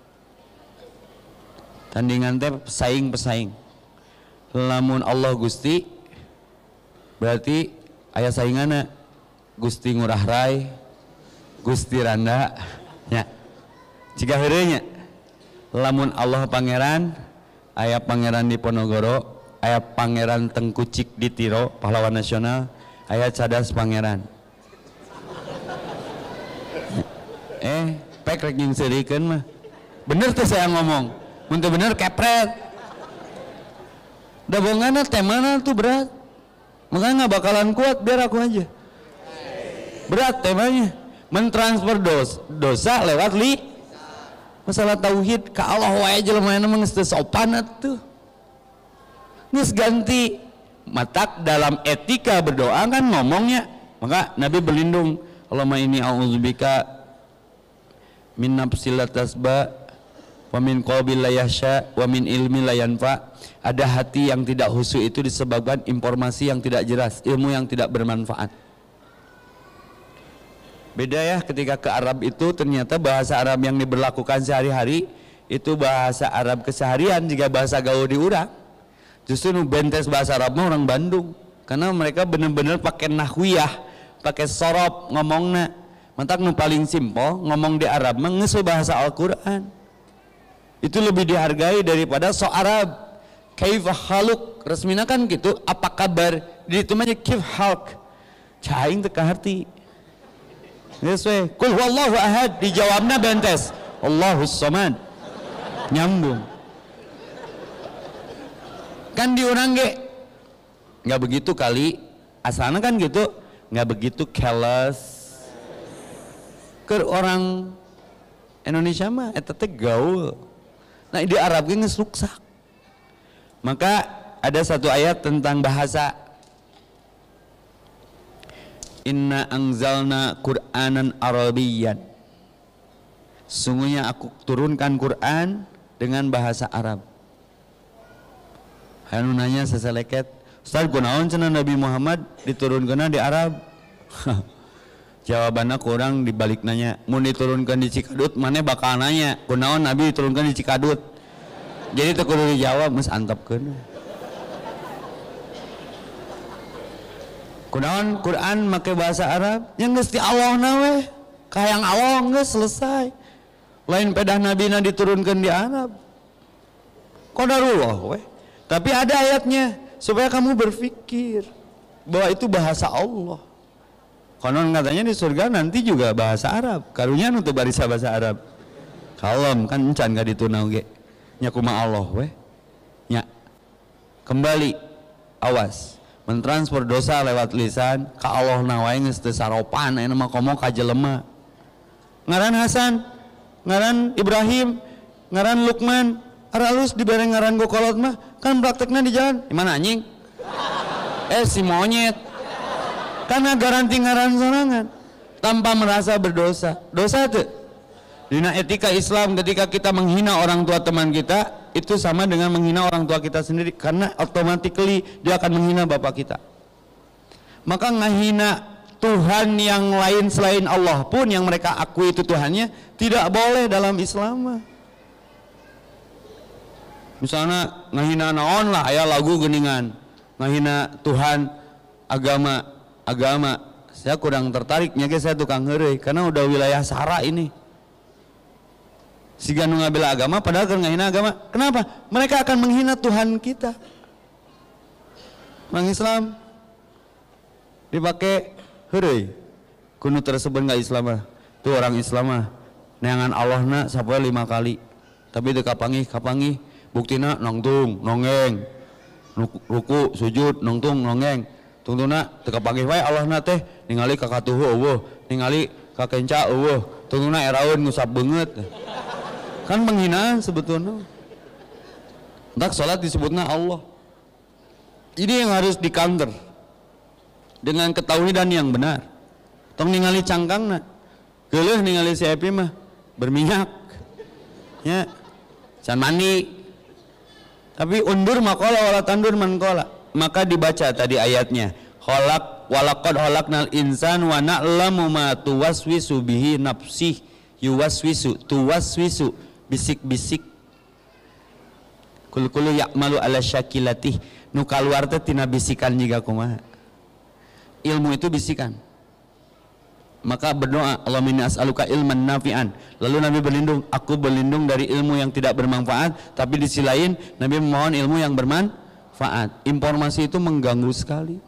Tandingan teh pesaing-pesaing. Lamun Allah Gusti berarti aya saingana Gusti Ngurah Rai, Gusti Randa nya. Jika heureuy nya lamun Allah pangeran, aya pangeran di Ponorogo, aya pangeran Tengkucik di Tiro, pahlawan nasional, aya cadas pangeran. Pek rek nyingseurikeun mah. Bener tuh saya ngomong. Mun teu bener kepret. Da bongana temana tuh berat. Makanya nggak bakalan kuat, biar aku aja. Berat temanya. Mentransfer dosa lewat masalah tauhid ka Allah wae jelema mah geus teu sopan atuh. Geus ganti matak dalam etika berdoa kan ngomongnya. Maka Nabi berlindung, Allahumma inni a'udzubika min nafsil la tasba wa min qalbil la yahsya wa min ilmi la yanfa. Ada hati yang tidak khusyuk itu disebabkan informasi yang tidak jelas, ilmu yang tidak bermanfaat. Beda ya ketika ke Arab itu ternyata bahasa Arab yang diberlakukan sehari-hari itu bahasa Arab keseharian jika bahasa gaul di urang. Justru nu bentes bahasa Arab mah orang Bandung karena mereka bener-bener pakai nahwiyah, pakai sorob ngomongna. Mantak nu paling simpel ngomong di Arab mah geus bahasa Al-Qur'an. Itu lebih dihargai daripada so Arab. Kaifa haluk resmina kan gitu, apa kabar? Di itu mah kif halk. Caing teu kaharti. Geus we, qul huwallahu ahad dijawabna bentes. Allahus samad. Nyambung. Kan di urang ge enggak begitu kali. Asalna kan gitu, enggak begitu careless. Ke orang Indonesia mah eta teh gaul. Nah di Arab ge geus ruksak. Maka ada satu ayat tentang bahasa. Inna anzalna Qur'anan Arabiyyan. Sungguhnya aku turunkan Quran dengan bahasa Arab. Anu nanya seseleket, Ustaz kunaon cenah Nabi Muhammad diturunkeunna di Arab? Jawabannya kurang dibalik nanya, mun diturunkan di Cikadut mana bakal nanya kunaon Nabi diturunkan di Cikadut. Jadi teu kudu dijawab, geus antepkeun. Kunaon Quran make bahasa Arab? Yang geus ti Allah na we. Kayang Allah geus selesai. Lain pedah nabina diturunkan di Arab. Qadarullah we. Tapi ada ayatnya supaya kamu berpikir bahwa itu bahasa Allah. Konon katanya di surga nanti juga bahasa Arab. Karunya nu teu barisa bahasa Arab. Kalem kan encan ka ditu na oge. Nya kumaha Allah we. Nya. Kembali awas. Mentransfer dosa lewat lisan ka Allah na wae geus teu saropan aya mah komo ka jelema. Ngaran Hasan, ngaran Ibrahim, ngaran Lukman, aralus dibere ngaran gokolot mah kan praktekna di jalan. Di mana anjing? Si monyet. Karena garanti ngaran sorangan tanpa merasa berdosa. Dosa tuh. Dina etika Islam ketika kita menghina orang tua teman kita itu sama dengan menghina orang tua kita sendiri karena automatically dia akan menghina bapak kita. Maka ngahina Tuhan yang lain selain Allah pun yang mereka akui itu Tuhannya tidak boleh dalam Islam. Misalnya ngahina naon lah aya lagu geuningan ngahina Tuhan agama saya kurang tertariknya guys, saya tukang heureuy karena udah wilayah sara ini. Siga nu ngabela agama padahal keur ngahina agama. Kenapa? Mereka akan menghina Tuhan kita. Orang Islam dipakai heureuy kudu tersebut enggak Islam mah. Tuh orang Islam mah neangan Allahna sapoe 5 kali. Tapi teu kapanggih buktina nongtung, nongeng. Ruku, sujud, nongtung, nongeng. Tungtuna teu kapanggih wae Allahna teh ningali ka katuhu eueuh, ningali ka kenca eueuh. Tungtuna eraeun ngusap beungeut. Kan penghinaan sebetulnya. Entak salat disebutna Allah. Jadi yang harus di counter dengan ketauhidan yang benar. Tong ningali cangkangna, geuleuh ningali si Epi mah berminyak, ya, can mandi. Tapi undur makola wala tandur mankola. Maka dibaca tadi ayatnya, kholak walakad kholaknal insan wa na'lamu ma tuwaswisu bihi nafsih yuwaswisu tuwaswisu bisik-bisik kul-kulu ya'malu ala syakilatih nu kaluar teh tina bisikan jiga kumaha. Ilmu itu bisikan. Maka berdoa, Allahumma inni as'aluka ilman nafi'an. Lalu Nabi berlindung, aku berlindung dari ilmu yang tidak bermanfaat. Tapi di sisi lain Nabi memohon ilmu yang bermanfaat. Informasi itu mengganggu sekali.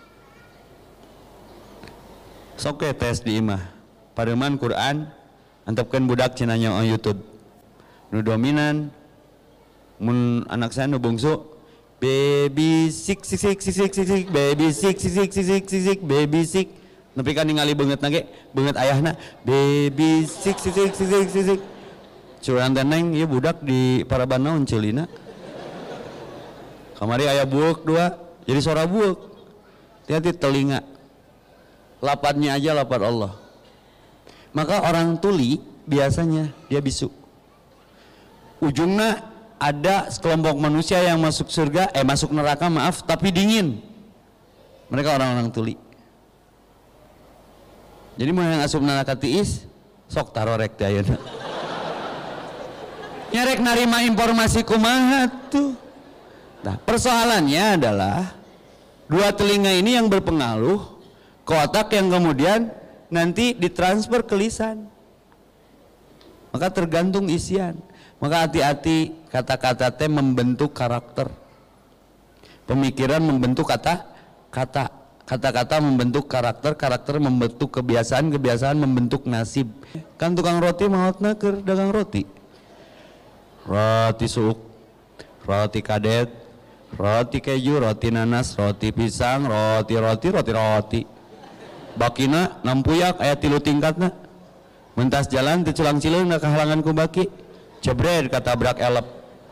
Sok tes di imah. Pareman Quran antepkeun budak cenanya on YouTube. Nu dominan mun anak saya nu bungsu baby sik sik sik sik sik sik baby sik sik sik sik sik baby sik. Tapi kan ningali beungeut nage, beungeut ayahna baby sik sik sik sik sik sik. Curang teneng ieu budak di Paraban naon ceulina. Kamari aya buuk dua, jadi suara buuk. Hati-hati telinga. Lapatnya aja lapat Allah. Maka orang tuli biasanya dia bisu. Ujungnya ada sekelompok manusia yang masuk surga, masuk neraka maaf, tapi dingin. Mereka orang-orang tuli. Jadi mau yang asup neraka tiis, sok taro rek dayeuna. Nyarek narima informasi kumaha tuh. Nah, persoalannya adalah dua telinga ini yang berpengaruh ke otak yang kemudian nanti ditransfer ke lisan. Maka tergantung isian. Maka hati-hati, kata-kata teh membentuk karakter. Pemikiran membentuk kata-kata. Kata-kata membentuk karakter, karakter membentuk kebiasaan, kebiasaan membentuk nasib. Kan tukang roti maotna keur dagang roti. Roti suuk, roti kadet, roti keju, roti nanas, roti pisang, roti. Bakina nampuyak aya 3 tingkatna. Mentas jalan teu culang cileung da kahalangan ku baki. Jebret katabrak elep.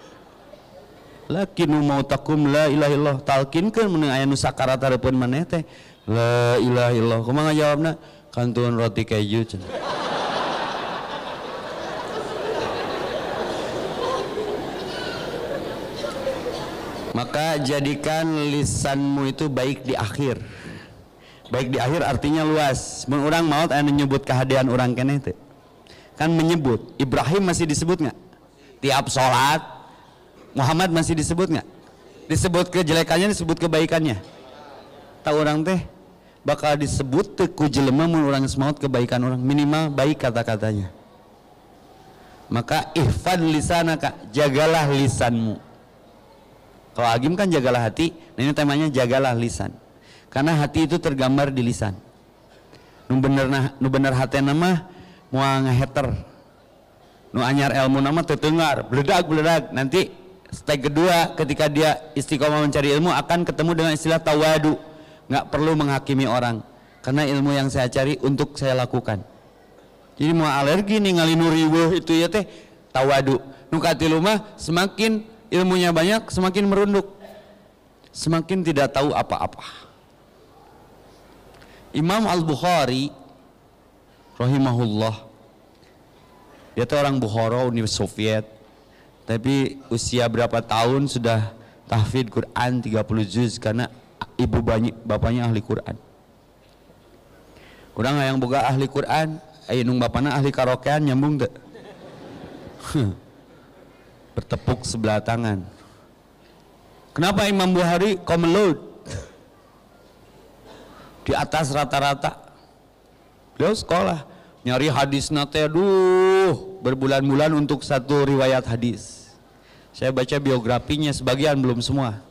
Lakin mau takum la ilaha illallah talkinkeun mun aya nu sakarat hareupeun maneh teh la ilaha illallah. Kumaha ngajawabna? Kantun roti keju cenah. Maka jadikan lisanmu itu baik di akhir. Baik di akhir artinya luas. Mun urang maot aya nyebut kahadian urang keneh teh. Kan menyebut Ibrahim masih disebut enggak? Tiap salat Muhammad masih disebut nggak? Disebut kejelekannya, disebut kebaikannya. Tahu orang teh bakal disebut ku jelema mun urang semaut kebaikan orang, minimal baik kata-katanya. Maka ihfad lisanaka, jagalah lisanmu. Kalau agim kan jagalah hati, nah ini temanya jagalah lisan. Karena hati itu tergambar di lisan. Nu bener hatena mah moal ngaheter. Nu anyar ilmu nama tetengar, beledag nanti. Step kedua, ketika dia istiqomah mencari ilmu akan ketemu dengan istilah tawadu. Nggak perlu menghakimi orang, karena ilmu yang saya cari untuk saya lakukan. Jadi mau alergi ningali nu riweuh itu ya teh tawadu. Nu katilu mah semakin ilmunya banyak semakin merunduk, semakin tidak tahu apa-apa. Imam Al-Bukhari rahimahullah, dia tuh orang Bukhara, Uni Soviet. Tapi usia berapa tahun sudah tahfidz Quran 30 juz karena ibu bapaknya ahli Quran. Kurang yang boga ahli Quran, nung bapana ahli karaokean nyambung teu. Bertepuk sebelah tangan. Kenapa Imam Bukhari komelud? Di atas rata-rata. Beliau sekolah nyari hadis nate berbulan-bulan untuk satu riwayat hadis. Saya baca biografinya sebagian, belum semua.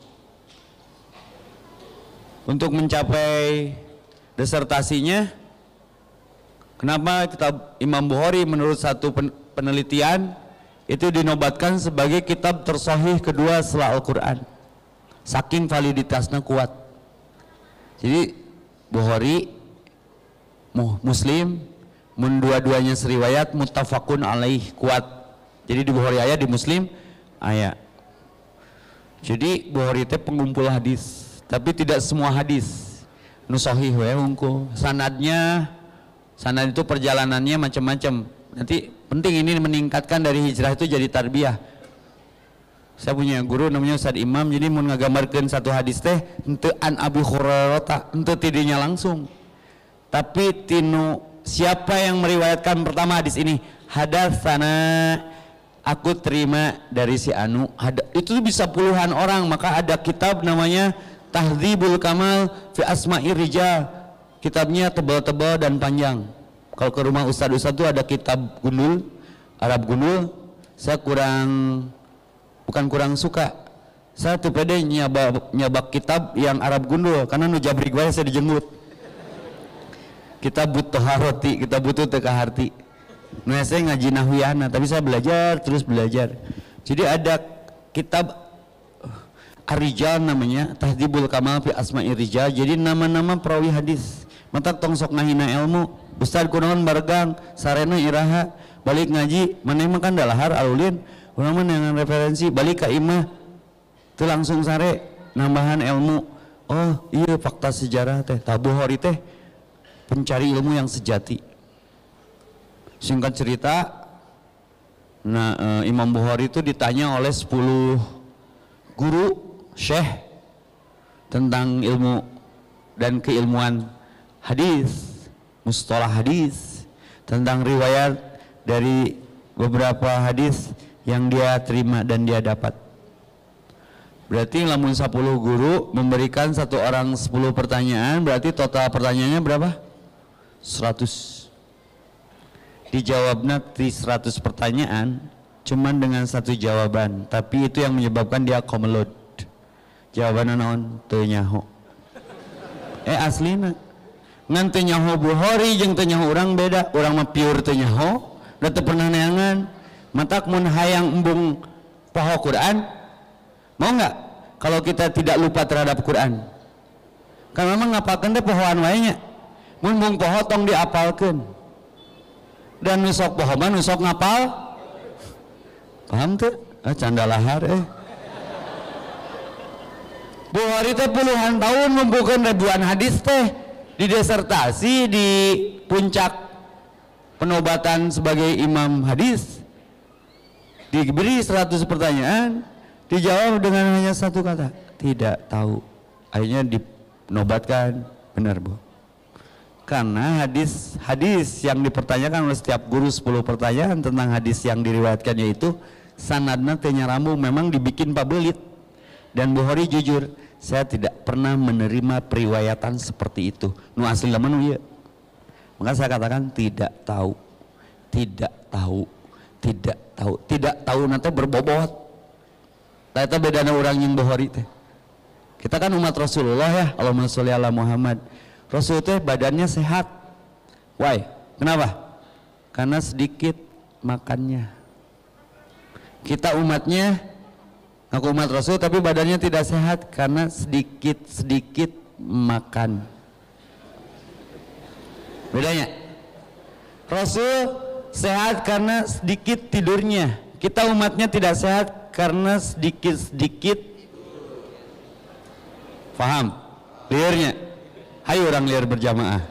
Untuk mencapai disertasinya, kenapa kitab Imam Bukhari menurut satu penelitian itu dinobatkan sebagai kitab tersahih kedua setelah Al-Quran, saking validitasnya kuat. Jadi Bukhari Muslim mun dua-duanya seriwayat muttafaqun alaih, kuat. Jadi di Bukhari aya, di Muslim aya. Jadi Bukhari teh pengumpul hadis. tapi tidak semua hadis nu sahih we hungkul. Sanad itu perjalanannya macam-macam. Nanti penting ini meningkatkan dari hijrah itu jadi tarbiyah. Saya punya guru namanya Ustaz Imam, jadi mau ngagambarkeun satu hadis teh henteu an Abi Hurairah, henteu tidinya langsung. Tapi tinu siapa yang meriwayatkan pertama hadis ini? Hadatsana, aku terima dari si Anu. Itu bisa puluhan orang, maka ada kitab namanya Tahdzibul Kamal fi Asma'ir Rijal. Kitabnya tebal-tebal dan panjang. Kalau ke rumah ustaz-ustaz itu ada kitab gundul, Arab gundul. Saya bukan kurang suka. Saya tuh pede nyabak kitab yang Arab gundul karena nu jabrik wae saya dijenggut. Kita butuh haroti, kita butuh teka harti. Nah saya ngaji nahwiyana, tapi saya belajar terus belajar. Jadi ada kitab Ar-Rijal namanya, Tahdzibul Kamal fi Asma'ir Rijal. Jadi nama-nama perawi hadis. Mata tong sok ngahina ilmu. Ustaz kunaon baregang, sarena iraha, balik ngaji, maneh mah kan dalahar alulin. Urang mah dengan referensi balik ka imah. Teu langsung sare nambahan ilmu. Oh, iya fakta sejarah teh. Bukhari teh pencari ilmu yang sejati. Singkat cerita, Imam Bukhari itu ditanya oleh 10 guru syekh tentang ilmu dan keilmuan hadis, mustalah hadis, tentang riwayat dari beberapa hadis yang dia terima dan dia dapat. Berarti lamun 10 guru memberikan satu orang 10 pertanyaan, berarti total pertanyaannya berapa? 100. Dijawabnya di 100 pertanyaan cuman dengan satu jawaban, tapi itu yang menyebabkan dia komelot. Jawabannya naon? Teu nyaho. Aslina ngan teu nyaho Bukhari jeung teu nyaho urang beda. Urang mah pure teu nyaho, da teu pernah neangan. Matak mun hayang embung poho Quran, mau nggak kalau kita tidak lupa terhadap Quran? Kan memang ngapalkeun teh pohoan wae nya. Mun embung poho tong diapalkeun. Dan nusok poho mah nusok ngapal. Paham tuh? Canda lahar Bukhari teh puluhan tahun ngumpulkeun ribuan hadis teh, didesertasi di puncak penobatan sebagai imam hadis. Diberi 100 pertanyaan, dijawab dengan hanya satu kata, tidak tahu. Akhirnya dinobatkan, benar Bu. Karena hadis yang dipertanyakan oleh setiap guru 10 pertanyaan tentang hadis yang diriwayatkannya itu sanadna teu nyarambung, memang dibikin pabelit. Dan Bukhari jujur, saya tidak pernah menerima periwayatan seperti itu. Nu asli lama nu ieu. Maka saya katakan tidak tahu. Tidak tahu. Tidak tahu. Tidak tahu nanti berbobot. Eta bedana urang yang Bukhari teh. Kita kan umat Rasulullah ya, Allahumma sholli ala Muhammad. Rasul teh badannya sehat. Why? Kenapa? Karena sedikit makannya. Kita umatnya, aku umat Rasul tapi badannya tidak sehat karena sedikit-sedikit makan. Bedanya, Rasul sehat karena sedikit tidurnya. Kita umatnya tidak sehat karena sedikit-sedikit. Paham? Liarnya. Hayu orang liar berjamaah.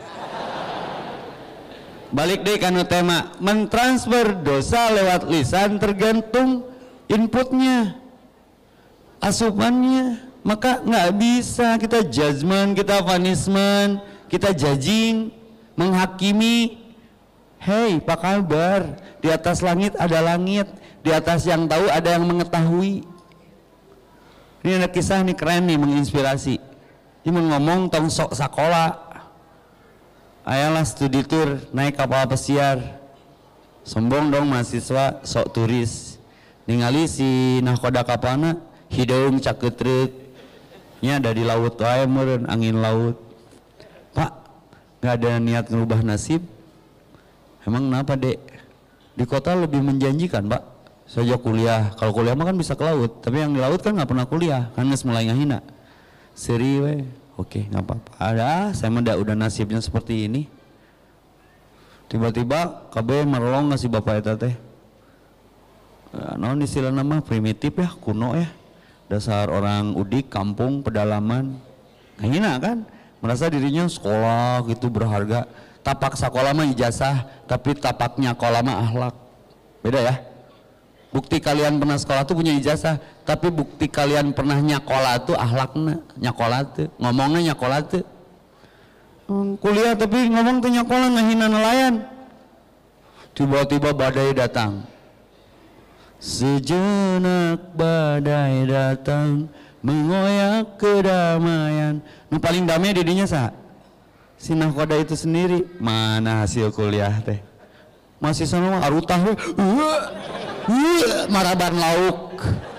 Balik deh kanu tema, mentransfer dosa lewat lisan tergantung inputnya, asupannya. Maka nggak bisa kita judgement, kita punishment, kita judging, menghakimi. Hei, apa kabar? Di atas langit ada langit, di atas yang tahu ada yang mengetahui. Ini ada kisah nih keren nih, menginspirasi. Ini ngomong tong sok sakola, ayalah studi tour naik kapal pesiar, sombong dong mahasiswa sok turis, ningali si nahkoda kapalna hideung caketrek, nya dari laut wae meureun angin laut. Pak, nggak ada niat ngerubah nasib? Emang kenapa dek? Di kota lebih menjanjikan Pak. Saya kuliah, kalau kuliah mah kan bisa ke laut, tapi yang di laut kan nggak pernah kuliah, kan geus mulai ngahina. Seri we, oke nggak apa-apa. Ada, saya mah udah nasibnya seperti ini. Tiba-tiba KB merolong ngasih bapak eta teh. Naon istilah nama primitif ya, kuno ya. Dasar orang udik, kampung, pedalaman. Ngahina kan, merasa dirinya sekolah gitu berharga. Tapak sekolah mah ijazah, tapi tapaknya sekolah mah akhlak. Beda ya. Bukti kalian pernah sekolah tuh punya ijazah, tapi bukti kalian pernah nyakola tuh akhlakna, nyakola tuh, ngomongnya nyakola tuh. Kuliah tapi ngomong tuh nyakola ngahina nelayan. Tiba-tiba badai datang. Sejenak badai datang mengoyak kedamaian. Nu paling damai didinya sah. Si nahkoda itu sendiri. Mana hasil kuliah teh? Masih sama arutah we. Maraban lauk.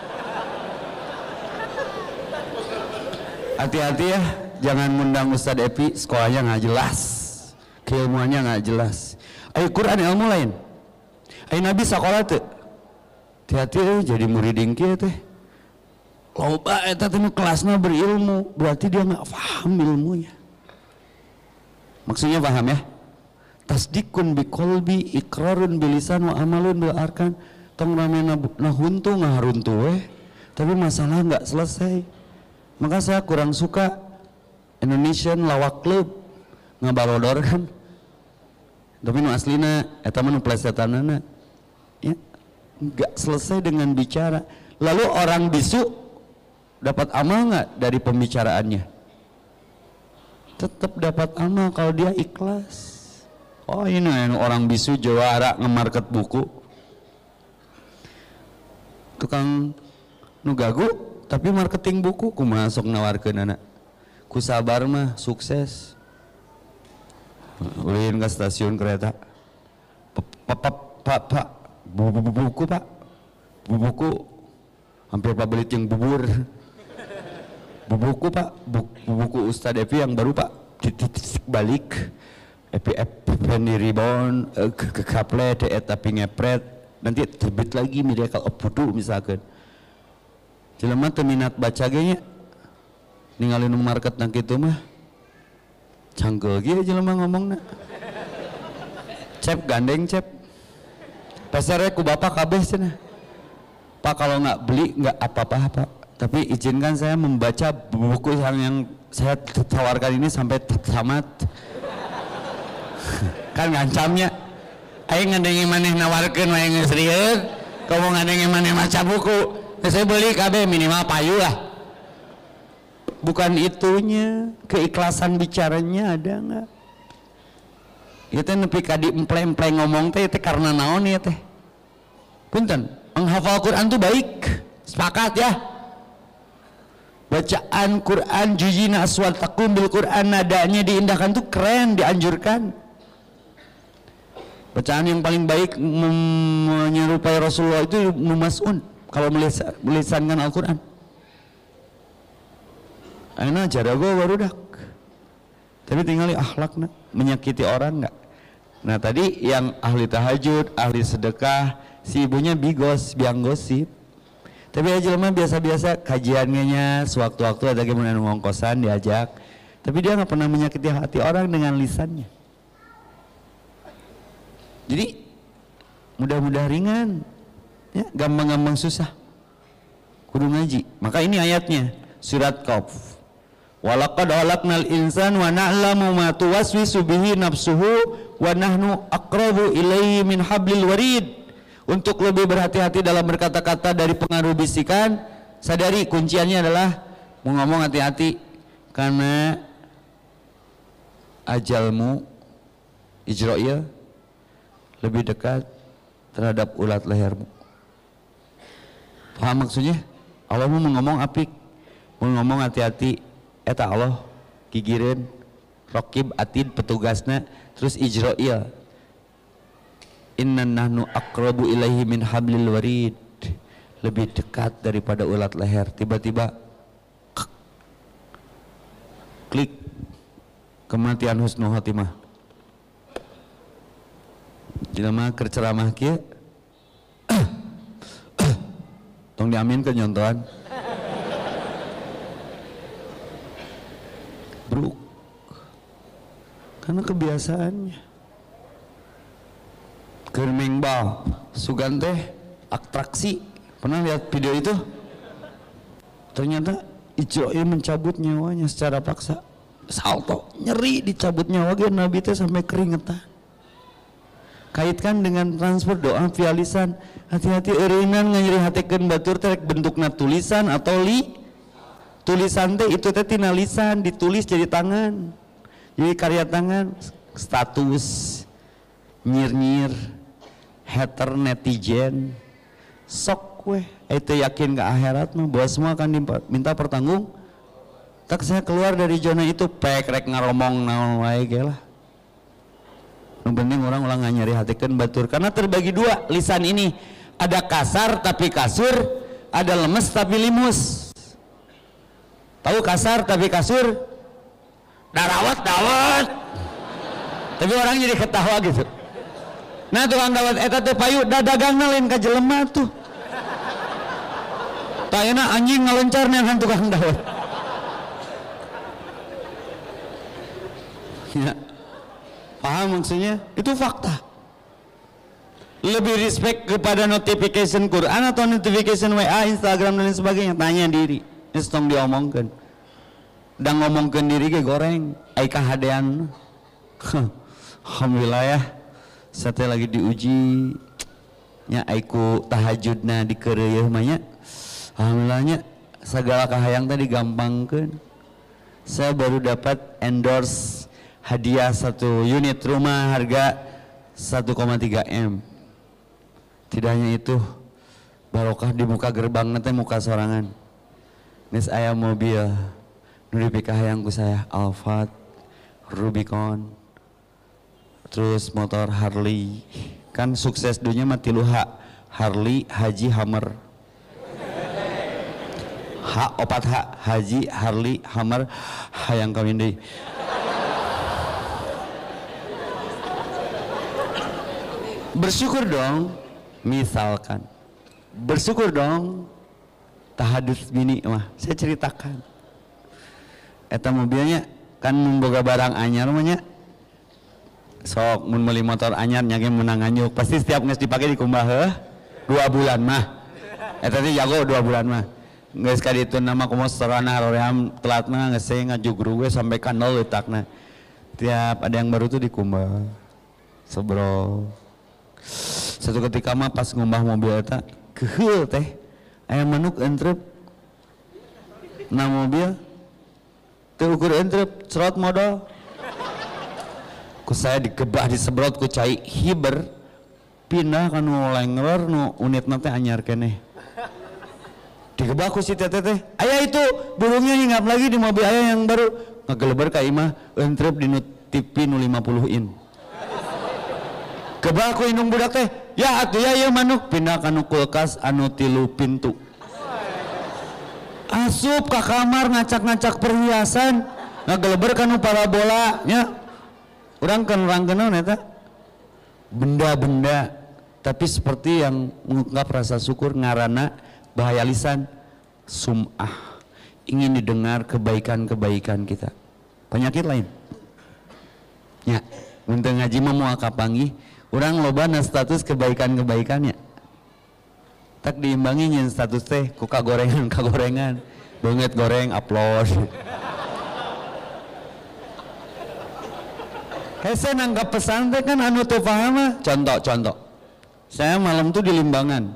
Hati-hati ya, jangan ngundang Ustadz Epi, sekolahnya nggak jelas, keilmuannya nggak jelas. Ayo Quran ilmu lain. Ayo Nabi sekolah tuh. Hati-hati jadi muriding kieu teh. Loba eta teh kelasnya berilmu, berarti dia nggak paham ilmunya. Maksudnya paham ya? Tasdikun biqolbi, iqrarun bilisan wa amalun bil arkan. Tong ramena nahuntu ngaharuntu weh, tapi masalah nggak selesai. Maka saya kurang suka Indonesian Lawak Club ngabalodor kan. Tapi nu aslina eta mah nu plesetanana. Ya, nggak selesai dengan bicara. Lalu orang bisu dapat amal nggak dari pembicaraannya? Tetap dapat amal kalau dia ikhlas. Oh ini orang bisu juara nge-market buku. Tukang nugagu tapi marketing buku ku masuk nawarkeun anak. Ku sabar mah sukses. Ulin ke stasiun kereta. Pak, buku Pak. Buku hampir pabelit yang bubur. Buku Pak, buku Ustadz Epi yang baru Pak. Titik balik. Epi di rebound ke kaplet tapi ngepret. Nanti terbit lagi miracle of voodoo misalkan. Jelema teu minat baca ge nya. Ningali nu market nang kitu mah. Canggel ge jelema ngomongna. Cep gandeng cep. Pasare ku bapak kabeh cenah. Pak kalau nggak beli nggak apa-apa Pak. Tapi izinkan saya membaca buku yang saya tawarkan ini sampai tamat. Kan ngancamnya. Ayo ngandengi maneh nawarkeun wae geus rieur, kamu ngandengi maneh maca buku, saya beli KB minimal payu lah. Bukan itunya, keikhlasan bicaranya ada nggak? Itu nepi kadi empleng-empleng ngomong teh itu karena naon ya teh? Punten, menghafal Quran tuh baik, sepakat ya. Bacaan Quran juzina aswatakum bil Quran nadanya diindahkan tuh keren, dianjurkan. Bacaan yang paling baik menyerupai Rasulullah itu Mas'ud kalau melisankan Al-Quran. Aina jarago barudak. Tapi tinggal akhlakna, menyakiti orang enggak. Nah tadi yang ahli tahajud, ahli sedekah, si ibunya bigos, biang gosip. Tapi aja mah biasa-biasa kajiannya sewaktu-waktu ada gimana ngongkosan diajak. Tapi dia nggak pernah menyakiti hati orang dengan lisannya. Jadi mudah-mudah ringan, ya, gampang-gampang susah. Kudu ngaji. Maka ini ayatnya surat Qaf. Walaqad khalaqnal insan wa na'lamu ma tuwaswisu bihi nafsuhu wa nahnu aqrabu ilaihi min hablil warid. Untuk lebih berhati-hati dalam berkata-kata dari pengaruh bisikan, sadari kunciannya adalah mau ngomong hati-hati karena ajalmu Ijra'il lebih dekat terhadap ulat lehermu. Paham maksudnya? Allah mau ngomong apik, mau ngomong hati-hati. Eta Allah gigireun Raqib Atid petugasna, terus Ijra'il. Inna nahnu aqrabu ilaihi min hablil warid. Lebih dekat daripada ulat leher. Tiba-tiba klik, kematian husnul khotimah. Jelema keur ceramah kieu tong diamin ke nyontohan bruk karena kebiasaannya. Keur mengbal sugan teh atraksi, pernah lihat video itu? Ternyata Israil mencabut nyawanya secara paksa. Salto nyeri dicabut nyawa ge Nabi teh sampai keringetan. Kaitkan dengan transfer doa via lisan. Hati-hati eurinan nganyerihatekeun batur teh bentukna tulisan atau tulisan teh itu teh tina lisan ditulis jadi tangan. Jadi karya tangan, status, nyir-nyir, hater, netizen, sok weh. Itu yakin ke akhirat mah bahwa semua akan diminta pertanggung. Tak saya keluar dari zona itu pek rek ngaromong naon wae ge lah. Yang penting orang ulang nyari hatikeun batur karena terbagi dua lisan ini. Ada kasar tapi kasur, ada lemes tapi limus. Tahu kasar tapi kasur? Dawat. Tapi orang jadi ketawa gitu. Nah tukang dawat eta teh payu dadagangna lain ka jelema tuh. Tayana anjing ngalencar nih kan tukang dawat. Ya. Paham maksudnya? Itu fakta. Lebih respect kepada notification Quran atau notification WA, Instagram dan lain sebagainya? Tanya diri. Ini tong diomongkan. Dan ngomongkan diri ke goreng. Aika hadean. Alhamdulillah ya. Saya lagi diuji. Nya aiku tahajudna dikeureuh mah nya. Alhamdulillahnya segala kahayang tadi gampangkan. Saya baru dapat endorse hadiah 1 unit rumah harga 1,3 M. Tidak hanya itu, barokah di muka gerbang nanti muka sorangan. Nis aya mobil, nu dipikahayang ku saya Alphard, Rubicon, terus motor Harley. Kan sukses dunia mah 3 H, Harley, Haji, Hammer. Opat H, Haji, Harley, Hammer, hayang kawin deui. Bersyukur dong, misalkan. Bersyukur dong, tahadus bini mah. Saya ceritakan. Eta mobilnya kan memboga barang anyar mah nya. Sok mun meuli motor anyar nya ge menang anyuk. Pasti setiap geus dipake dikumbah 2 bulan mah. Eta teh jago 2 bulan mah. Geus ka ditu nama kumaha sorana haroream telatna geus ngajugru we sampai ka 0 letakna. Tiap ada yang baru tuh dikumbah. Sebro. Satu ketika mah pas ngumbah mobil eta keheul teh aya manuk entrep na mobil teu ukur entrep cerot modal ku saya digebah disebrot ku cai hiber pindah ka nu lengler nu unitna teh anyar keneh digebah ku si teteh teh aya itu burungnya hinggap lagi di mobil aya yang baru ngageleber ka imah entrep di TV nu 50 in gebah ku indung budak teh ya atuh ya manuk pindah ka nu kulkas anu 3 pintu asup ka kamar ngacak-ngacak perhiasan ngageleber ka nu parabola nya urang kan rangkeun eta benda-benda tapi seperti yang mengungkap rasa syukur ngaranna bahaya lisan sum'ah ingin didengar kebaikan-kebaikan kita penyakit lain nya mun teu ngaji mah moal kapanggih urang loba na status kebaikan-kebaikannya tak diimbangi nyen status teh ku kagorengan banget goreng upload hese nangkap pesan teh kan anu teu paham mah contoh saya malam tuh di Limbangan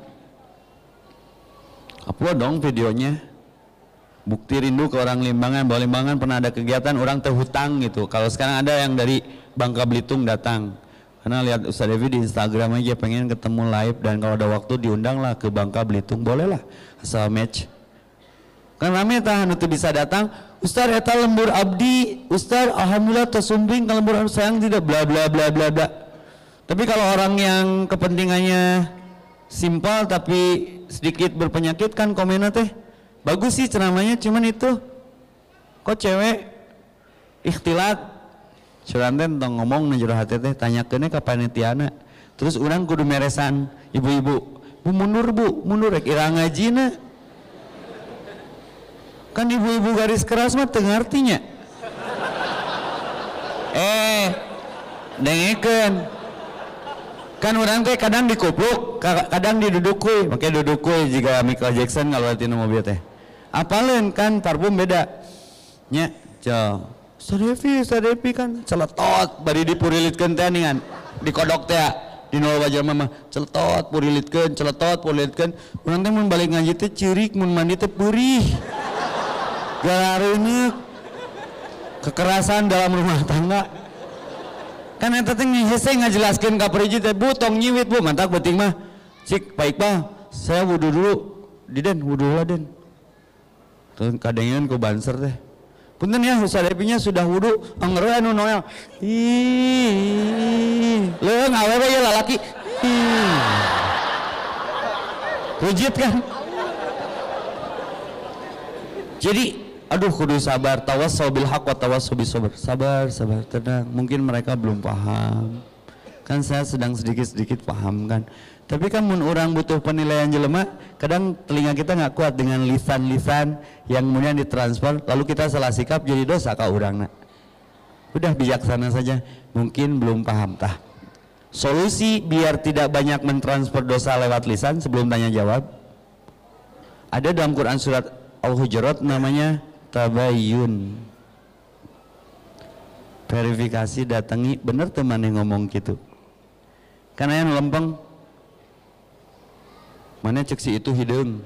upload dong videonya bukti rindu ke orang Limbangan bahwa Limbangan pernah ada kegiatan orang teh hutang gitu kalau sekarang ada yang dari Bangka Belitung datang karena lihat Ustaz Devi di Instagram aja pengen ketemu live dan kalau ada waktu diundang lah ke Bangka Belitung boleh lah asal match kan rame tah anu teu bisa datang Ustaz eta lembur abdi Ustaz alhamdulillah tersumbing ka lembur sayang tidak bla bla bla bla bla tapi kalau orang yang kepentingannya simpel tapi sedikit berpenyakit kan komennya teh bagus sih ceramahnya cuman itu kok cewek ikhtilat Suranten tong ngomong na jero hati teh tanyakeunnya ka panitiana terus urang kudu meresan ibu-ibu bu mundur rek irang ngajina kan ibu-ibu garis keras mah teu ngartinya dengekeun kan urang teh kadang dikupluk kadang didudukui make dudukui jika Michael Jackson ngalewatin mobil teh apaleun kan parfum beda nya jauh Sadevi kan celetot bari dipurilitkeun teh ningan dikodok teh di nol wajar mama celetot purilitkeun urang teh mun balik ngaji teh ceurik mun mandi teh peurih gareuneuk kekerasan dalam rumah tangga kan eta teh hese ngajelaskeun ka periji teh Bu tong nyiwit Bu mantak beuting mah cik Pak Iqbal saya wudu dulu Diden wudu heula Den tuh kadengeun ku banser teh punten ya Sadepinya sudah wudu anggeureuh anu noel ih leung awewe ya lalaki rujit kan jadi aduh kudu sabar tawassaw bil haqq wa tawassaw bis sabr sabar tenang mungkin mereka belum paham kan saya sedang sedikit paham kan tapi kan mun orang butuh penilaian jelema kadang telinga kita nggak kuat dengan lisan-lisan yang kemudian ditransfer lalu kita salah sikap jadi dosa ka urangna udah bijaksana saja mungkin belum paham tah solusi biar tidak banyak mentransfer dosa lewat lisan sebelum tanya jawab ada dalam Quran surat Al-Hujurat namanya tabayyun verifikasi datangi bener teman yang ngomong gitu karena yang lempeng mana cek si itu hideung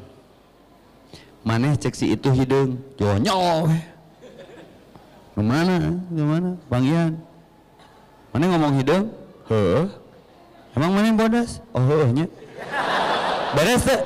jonyo gimana panggian mana ngomong hideung heuh emang mana yang bodas oh heuh nya beres teh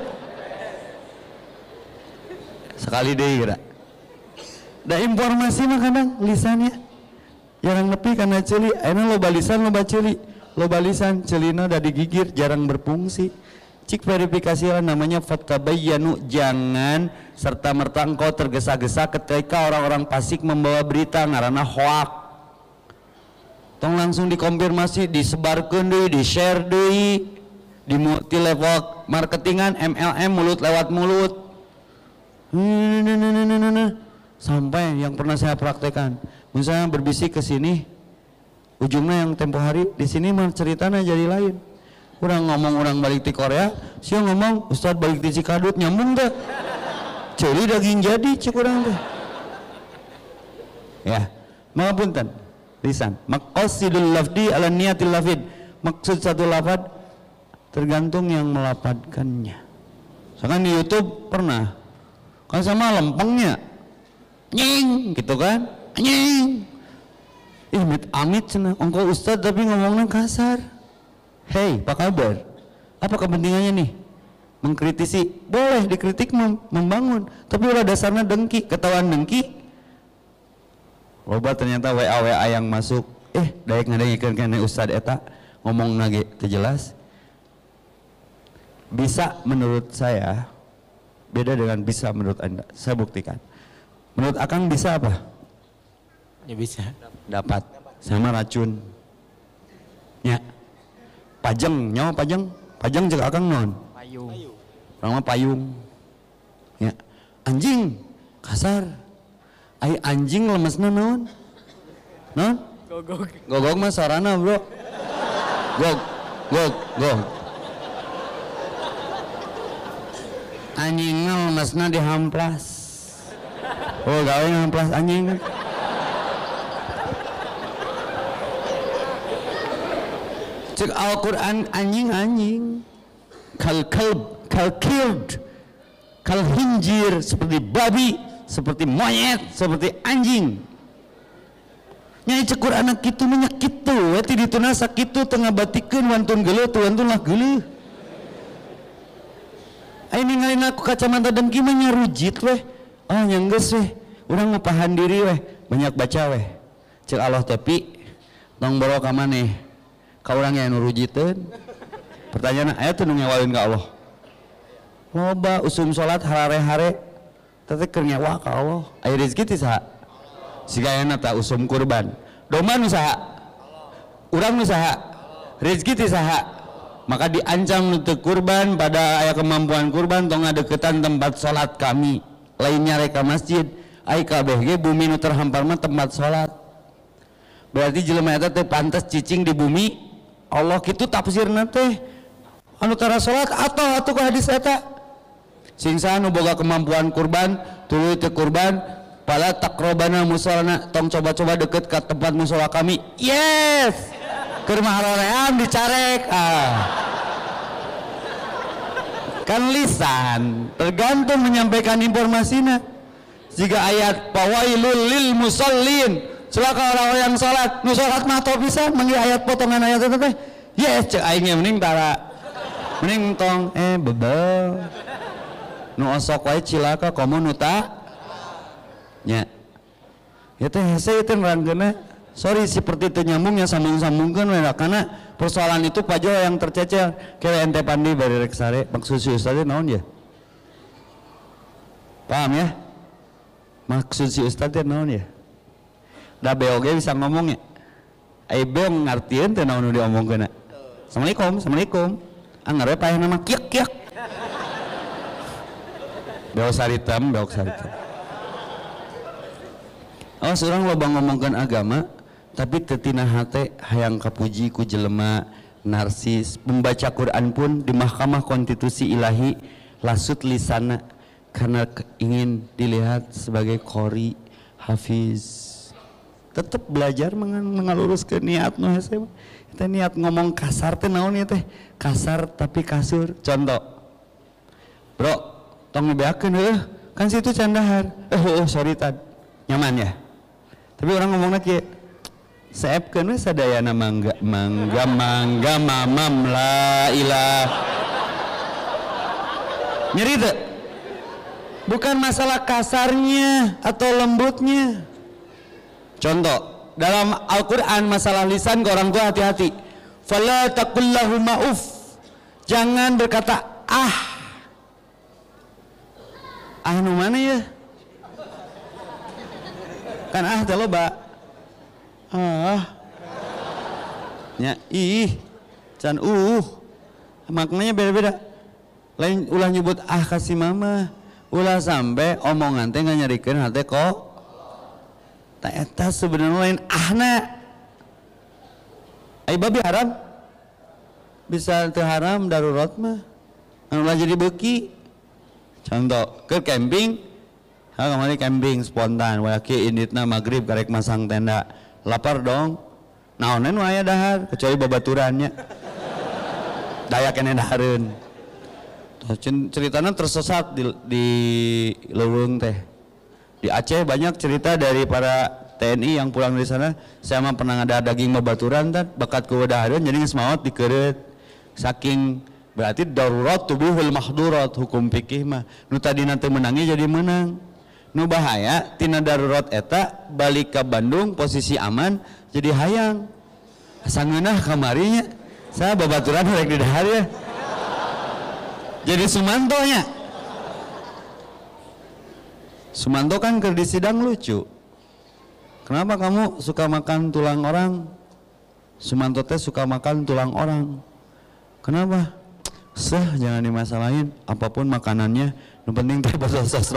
sekali deui geura da informasi mah kadang lisannya jarang nepi karena ceuli ayeuna loba lisan ceulina da digigir jarang berfungsi cik verifikasi lah namanya fatabayyanu jangan serta merta engkau tergesa-gesa ketika orang-orang fasik membawa berita ngaranna hoak tong langsung dikonfirmasi disebarkeun deui di share deui di level marketingan MLM mulut lewat mulut sampai yang pernah saya praktekkan misalnya berbisik ke sini ujungnya yang tempo hari di sini mah ceritanya jadi lain orang ngomong orang balik di Korea sih ngomong Ustadz balik di Cikadut nyambung teh ceuli daging jadi cek orang teh ya mapunten lisan maqasidul lafdi ala niyatil lafid maksud satu lafad tergantung yang melafadkannya misalkan di YouTube pernah kan sama lempengnya nying gitu kan nying amit cenah engkau Ustadz tapi ngomongnya kasar hei apa kabar apa kepentingannya nih mengkritisi boleh dikritik membangun tapi udah dasarnya dengki ketahuan dengki loba ternyata WA yang masuk daek ngadengikeun kana Ustadz eta ngomong nage teu jelas bisa menurut saya beda dengan bisa menurut Anda saya buktikan menurut Akang bisa apa? Ya bisa. Dapat sama racun. Ya. Pajeng, nyawa pajeng. Pajeng jeung Akang naon? Payung. Nama payung. Ya. Anjing kasar. Ai anjing lemesna naon? Naon? Gogog. Gogog mah sarana, Bro. Gog. Anjing lemesna dihamplas. Oh gawe ngamplas anjing cek Al-Quran anjing kal kild kal hinjir seperti babi seperti monyet seperti anjing nyai cek Quran kitu nya kitu ti dituna sakitu tengah batikeun wantun geuleuh tu wantun lah geuleuh ai ningalin aku kacamata dengki mah nya rujit weh oh nyanggeus weh urang ngupahan diri weh banyak baca weh cek Allah tapi tong boro ka maneh ka urang aya nu rujiteun pertanyaan aya teu nu ngewalin ka Allah loba usum salat harare-hare teh keur ngewa ka Allah aya rezeki ti saha siga ayeuna tah usum kurban domba nu saha urang nu saha rezeki ti saha maka diancam nu teu kurban pada aya kemampuan kurban tong ngadeukeutan tempat salat kami lainnya reka masjid ai kabeh ge bumi nu terhampar mah tempat salat berarti jelema eta teh pantes cicing di bumi Allah kitu tafsirna teh anu tara salat atau ka hadis eta sing saha nu boga kemampuan kurban tuluy teu kurban pala taqrabana musallana, tong coba-coba deket ke tempat musola kami. Yes, keur maharoream dicarek. Kan lisan tergantung menyampaikan informasinya. Jika ayat fawailul lil musallin, celaka orang-orang yang salat, nu salat mah teu pisan manggi ayat potongan ayat itu teh. Yes, cek aing mending tara. Mending tong bebel. Nu osok wae cilaka komo nu ta nya. Ya teh hese teh nerangkeunna. Sorry seperti teu nyambungnya sambung-sambungkeun we karena persoalan itu pajo yang tercecer. Kira ente pandi bari rek sare maksud si ustaz naon ya? Paham ya? Maksud si ustaz teh naon ya? Da beoge bisa ngomong ya. Ai beong ngartieun teh naon nu diomongkeunna. Assalamualaikum, assalamualaikum. Anggar we paeh nama kiek-kiek. Beok saritem, beok saritem. Oh, seorang loba ngomongkeun agama, tapi tetina hate hayang kapuji ku jelema narsis. Membaca Quran pun di Mahkamah Konstitusi Ilahi lasut lisana karena ingin dilihat sebagai qori, hafiz. Tetap belajar mengaluruskeun niat nu hese. Kita niat ngomong kasar teh naon ya teh? Kasar tapi kasur. Contoh. Bro, tong ngebeakeun heuh, kan situ candahar. Sorry tad. Nyaman ya? Tapi orang ngomongna kieu. Saepkeun we sadayana mangga mamam la ilah. Nyeri teu? Bukan masalah kasarnya atau lembutnya. Contoh, dalam Al-Quran masalah lisan ke orang tua hati-hati. Fala taqul lahum ma'uf. Jangan berkata nu mana ya? Kan teh loba. Nya can maknanya beda-beda. Lain ulah nyebut kasih mama, ulah sampai omongan teh nganyarikeun hate kok. Tak eta sebenarnya lain ai babi haram bisa teu haram darurat mah anu jadi beuki. Contoh ke camping kemarin camping spontan waki inditna maghrib karek masang tenda lapar dong naonan nu aya dahar kecuali babaturannya daya kene dahareun ceritanya tersesat di leuweung teh. Di Aceh banyak cerita dari para TNI yang pulang dari sana. Saya mah pernah ada daging babaturan kan, bakat ku dahareun jadi geus maot dikeureut. Saking berarti darurat tubihul mahdurat hukum fikih mah. Nu tadina teu menangi jadi menang. Nu bahaya tina darurat eta balik ke Bandung posisi aman jadi hayang. Asa ngeunah kamarinya. Saya babaturan rek di dahar ya. Jadi Sumantonya. Sumanto kan keur di sidang lucu. Kenapa kamu suka makan tulang orang? Sumanto teh suka makan tulang orang. Kenapa? Jangan dimasalahin, apapun makanannya, yang penting teh bahasa sastra.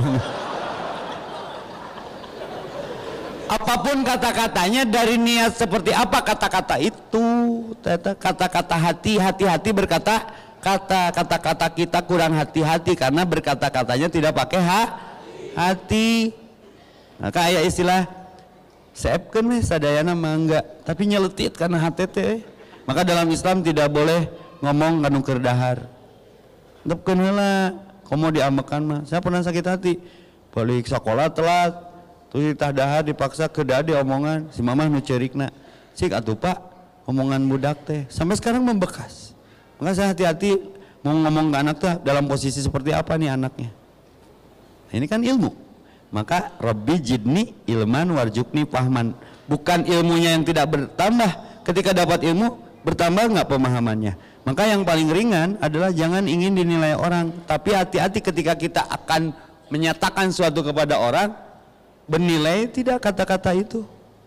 Apapun kata-katanya dari niat seperti apa kata-kata itu, kata-kata hati berkata kata-kata kita kurang hati-hati karena berkata-katanya tidak pakai hati. Maka aya istilah saepkeun we sadayana mangga tapi nyeletit karena hati teh. Maka dalam Islam tidak boleh ngomong kanu keur dahar. Tepkeun heula komo diambekan mah. Saya pernah sakit hati. Balik sekolah telat. Terus tah dahar dipaksa ke dadi omongan si mamah nu ceurikna. Cik atuh Pak, omongan budak teh sampai sekarang membekas. Maka saya hati-hati mau ngomong ke anak teh dalam posisi seperti apa nih anaknya. Ini kan ilmu. Maka Rabbi jidni ilman warjukni fahman. Bukan ilmunya yang tidak bertambah. Ketika dapat ilmu bertambah nggak pemahamannya. Maka yang paling ringan adalah jangan ingin dinilai orang. Tapi hati-hati ketika kita akan menyatakan suatu kepada orang, bernilai tidak kata-kata itu.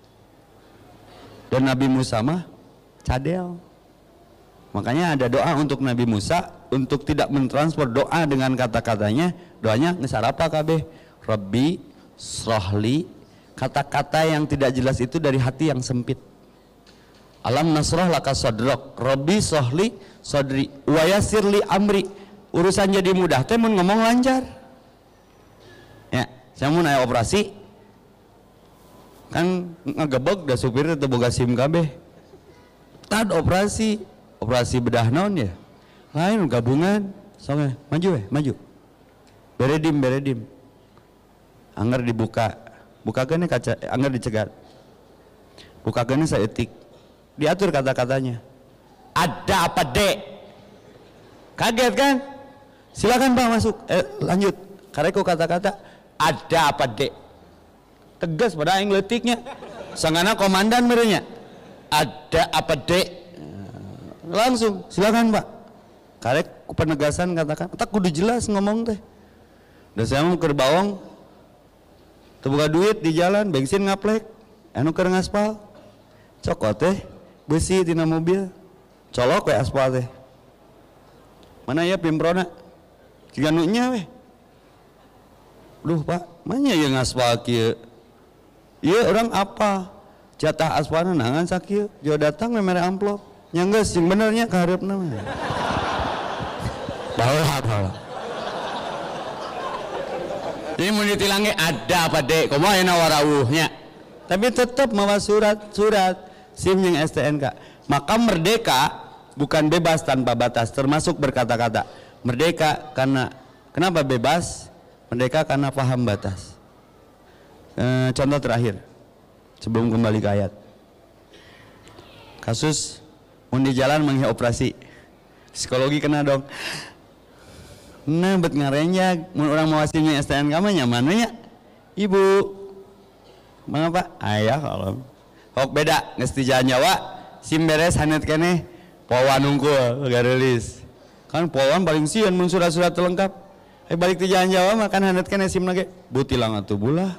Dan Nabi Musa mah cadel. Makanya ada doa untuk Nabi Musa untuk tidak mentransfer doa dengan kata-katanya. Doanya ngesarapa kabeh. Rabbi srohli, kata-kata yang tidak jelas itu dari hati yang sempit. Alam nasroh laka sodrok, Rabbi srohli sodri, wayasirli amri, urusan jadi mudah teh mun ngomong lancar. Ya, Samun aya operasi kan ngagebeg da supir teu boga SIM kabeh. Tad operasi bedah naon ya? Lain gabungan. Soalnya maju. Beredim. Angger dibuka. Bukakeun kaca, angger dicegat. Bukakeun saeutik. Diatur kata-katanya. Ada apa, Dek? Kaget kan? Silakan Pak masuk. Lanjut. Kareko kata-kata ada apa, Dek? Tegas pada aing leutiknya. Sangana komandan merenya. Ada apa, Dek? Langsung, silakan Pak. Karek penegasan katakan, tak kudu jelas ngomong teh. Da saya mau keur bawang. Teu boga duit di jalan, bensin ngaplek. Anu keur ngaspal. Cokot teh besi tina mobil. Colok we aspal teh. Mana ya pimprona? Ciga nu nya we. Duh Pak, mana ya ngaspal kieu? Ieu orang apa? Jatah aspalna nangan sakieu. Jo datang we mere amplop. Nya geus sing benernya ka hareupna mah. Baheula. Ini mun ditilangge ada apa, Dek? Kumaha ena warawuhnya? Tapi tetap mawa surat SIM jeung STNK. Maka merdeka bukan bebas tanpa batas, termasuk berkata-kata. Merdeka karena kenapa bebas? Merdeka karena paham batas. Contoh terakhir sebelum kembali ke ayat. Kasus mun di jalan menghi operasi. Psikologi kena dong. Nah, bet ngarenjak mun urang mawa SIM jeung STNK mah nyaman we nya. Ibu. Mana Pak? Ayah kalau. Hok beda geus di jalan Jawa, SIM beres hanet keneh. Powan unggul garelis. Kan powan paling sieun mun surat-surat lengkap. Balik di jalan Jawa mah kan hanet keneh SIM lagi. Butilang atuh bulah.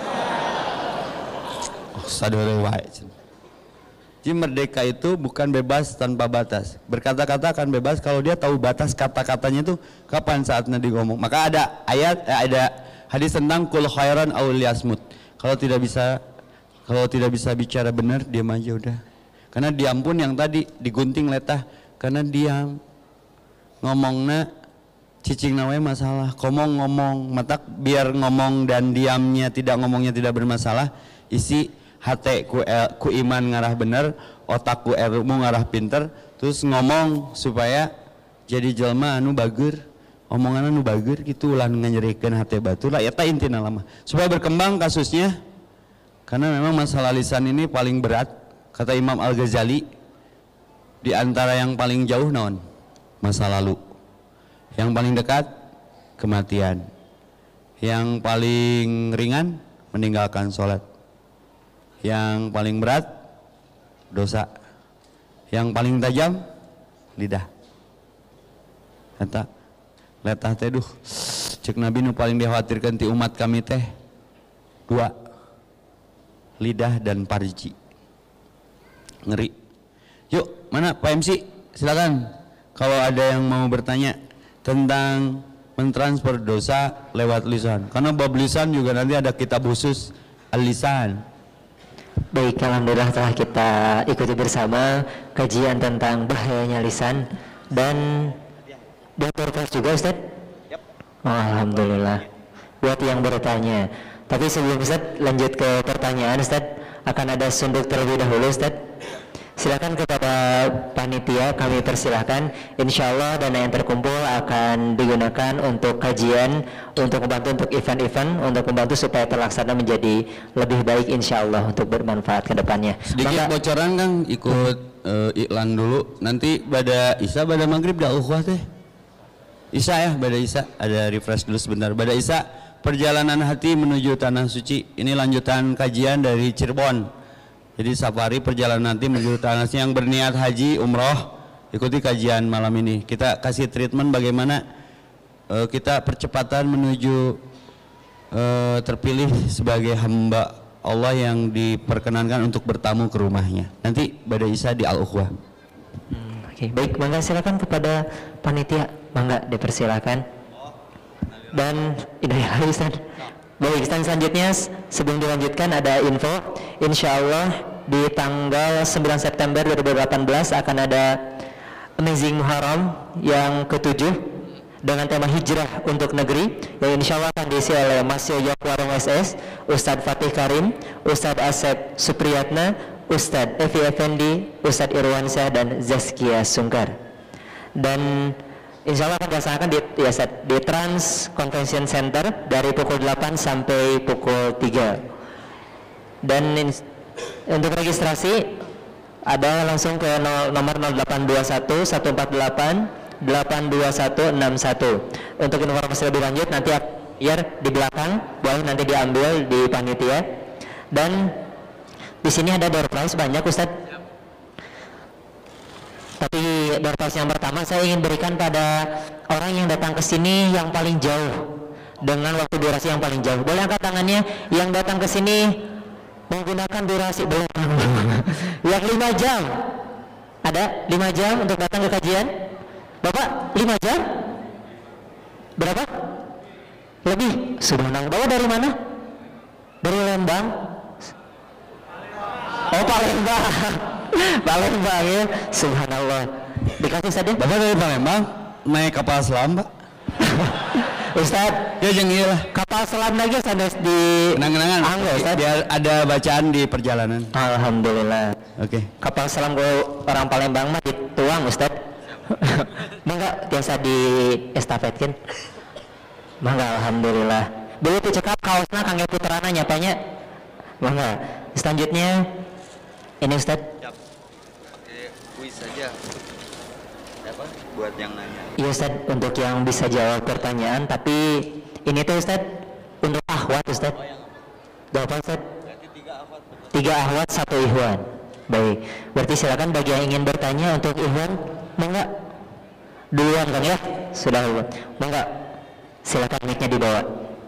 Sadere wae. Jadi merdeka itu bukan bebas tanpa batas. Berkata-kata akan bebas kalau dia tahu batas kata-katanya itu kapan saatnya digomong. Maka ada ayat, ada hadis tentang kul khairan aw liyasmut. Kalau tidak bisa bicara benar, diam aja udah. Karena diam pun yang tadi digunting letah karena diam. Ngomongna cicingna we masalah. Ngomong matak biar ngomong dan diamnya ngomongnya tidak bermasalah. Isi hati ku iman ngarah bener, otak ku ilmu ngarah pinter, terus ngomong supaya jadi jelma anu bager, omongan anu bager gitu ulah nganyerikeun hati batu lah eta intina lama. Supaya berkembang kasusnya. Karena memang masalah lisan ini paling berat, kata Imam Al-Ghazali. Di antara yang paling jauh naon? Masa lalu. Yang paling dekat kematian. Yang paling ringan meninggalkan sholat. Yang paling berat dosa. Yang paling tajam lidah. Eta letah teh duh cek Nabi nu paling dikhawatirkan ti umat kami teh dua, lidah dan parji. Ngeri. Yuk mana Pak MC silakan kalau ada yang mau bertanya tentang mentransfer dosa lewat lisan, karena bab lisan juga nanti ada kitab khusus al-lisan. Baik, alhamdulillah telah kita ikuti bersama kajian tentang bahayanya lisan dan diatur kelas juga Ustaz? Yep. Oh, alhamdulillah. Buat yang bertanya. Tapi sebelum Ustaz lanjut ke pertanyaan Ustaz, akan ada sunduk terlebih dahulu Ustaz. Silakan kepada panitia kami persilahkan. Insya Allah dana yang terkumpul akan digunakan untuk kajian, untuk membantu untuk event-event, untuk membantu supaya terlaksana menjadi lebih baik insya Allah untuk bermanfaat ke depannya. Sedikit bocoran Kang, ikut iklan dulu. Nanti pada Isya pada maghrib dah ukhuwah teh. Isya ya, pada Isya ada refresh dulu sebentar. Pada Isya perjalanan hati menuju tanah suci. Ini lanjutan kajian dari Cirebon. Jadi safari perjalanan nanti menuju tanah suci yang berniat haji, umroh, ikuti kajian malam ini. Kita kasih treatment bagaimana kita percepatan menuju terpilih sebagai hamba Allah yang diperkenankan untuk bertamu ke rumahnya. Nanti pada Isya di Al-Ukhwah. Oke, baik, mangga silakan kepada panitia, mangga dipersilakan. Dan ini Ustaz. Baik, dan selanjutnya sebelum dilanjutkan ada info, insya Allah di tanggal 9 September 2018 akan ada Amazing Muharram yang ke-7 dengan tema hijrah untuk negeri, yang insya Allah akan diisi oleh Mas Yoyok Warung SS, Ustadz Fatih Karim, Ustadz Asep Supriyatna, Ustadz Evi Effendi, Ustadz Irwansyah, dan Zaskia Sungkar. Dan insya Allah akan dilaksanakan di Trans Convention Center dari pukul 8 sampai pukul 3. Dan untuk registrasi ada langsung ke nomor 0821 148 82161. Untuk informasi lebih lanjut nanti di belakang boleh nanti diambil di panitia. Dan di sini ada door prize banyak, Ustadz. Tapi door prize yang pertama saya ingin berikan pada orang yang datang ke sini yang paling jauh dengan waktu durasi yang paling jauh. Boleh angkat tangannya yang datang ke sini menggunakan durasi belum yang 5 jam. Ada 5 jam untuk datang ke kajian? Bapak 5 jam? Berapa? Lebih? Subhanallah. Bapak dari mana? Dari Lembang? Oh, Palembang. Palembang ya. Subhanallah. Dikasih saja. Bapak dari Palembang naik kapal selam, Pak? Ustaz, ya jeung ieu lah. kapal selam lagi sanes di Kenang-kenangan. Ustaz. Dia ada bacaan di perjalanan. Alhamdulillah. Oke. Kapal selam gue orang Palembang mah dituang, Ustaz. Mangga biasa di estafetkeun. Mangga alhamdulillah. Dulu tuh cekap kaosna kangge puterana nyapanya. Mangga. Selanjutnya ini Ustaz. Siap. Pakai kuis saja. Apa? Buat yang nanya. Iya Ustaz, untuk yang bisa jawab pertanyaan, tapi ini tuh Ustaz untuk akhwat Ustaz. Berapa Ustaz? 3 akhwat 1 ikhwan. Baik. Berarti silakan bagi yang ingin bertanya untuk ikhwan, mangga. Duluan kan ya? Sudah ikhwan. Mangga. Silakan mic-nya dibawa.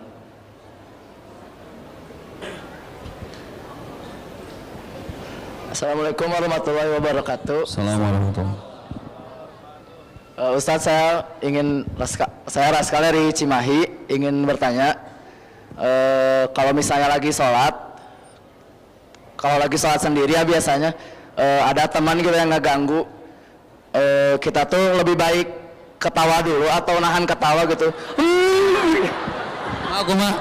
Assalamualaikum warahmatullahi wabarakatuh. Assalamualaikum warahmatullahi. Ustadz, saya Raskal dari Cimahi ingin bertanya, kalau misalnya lagi sholat sendiri ya biasanya ada teman gitu yang ngeganggu, kita tuh lebih baik ketawa dulu atau nahan ketawa gitu. Aku mah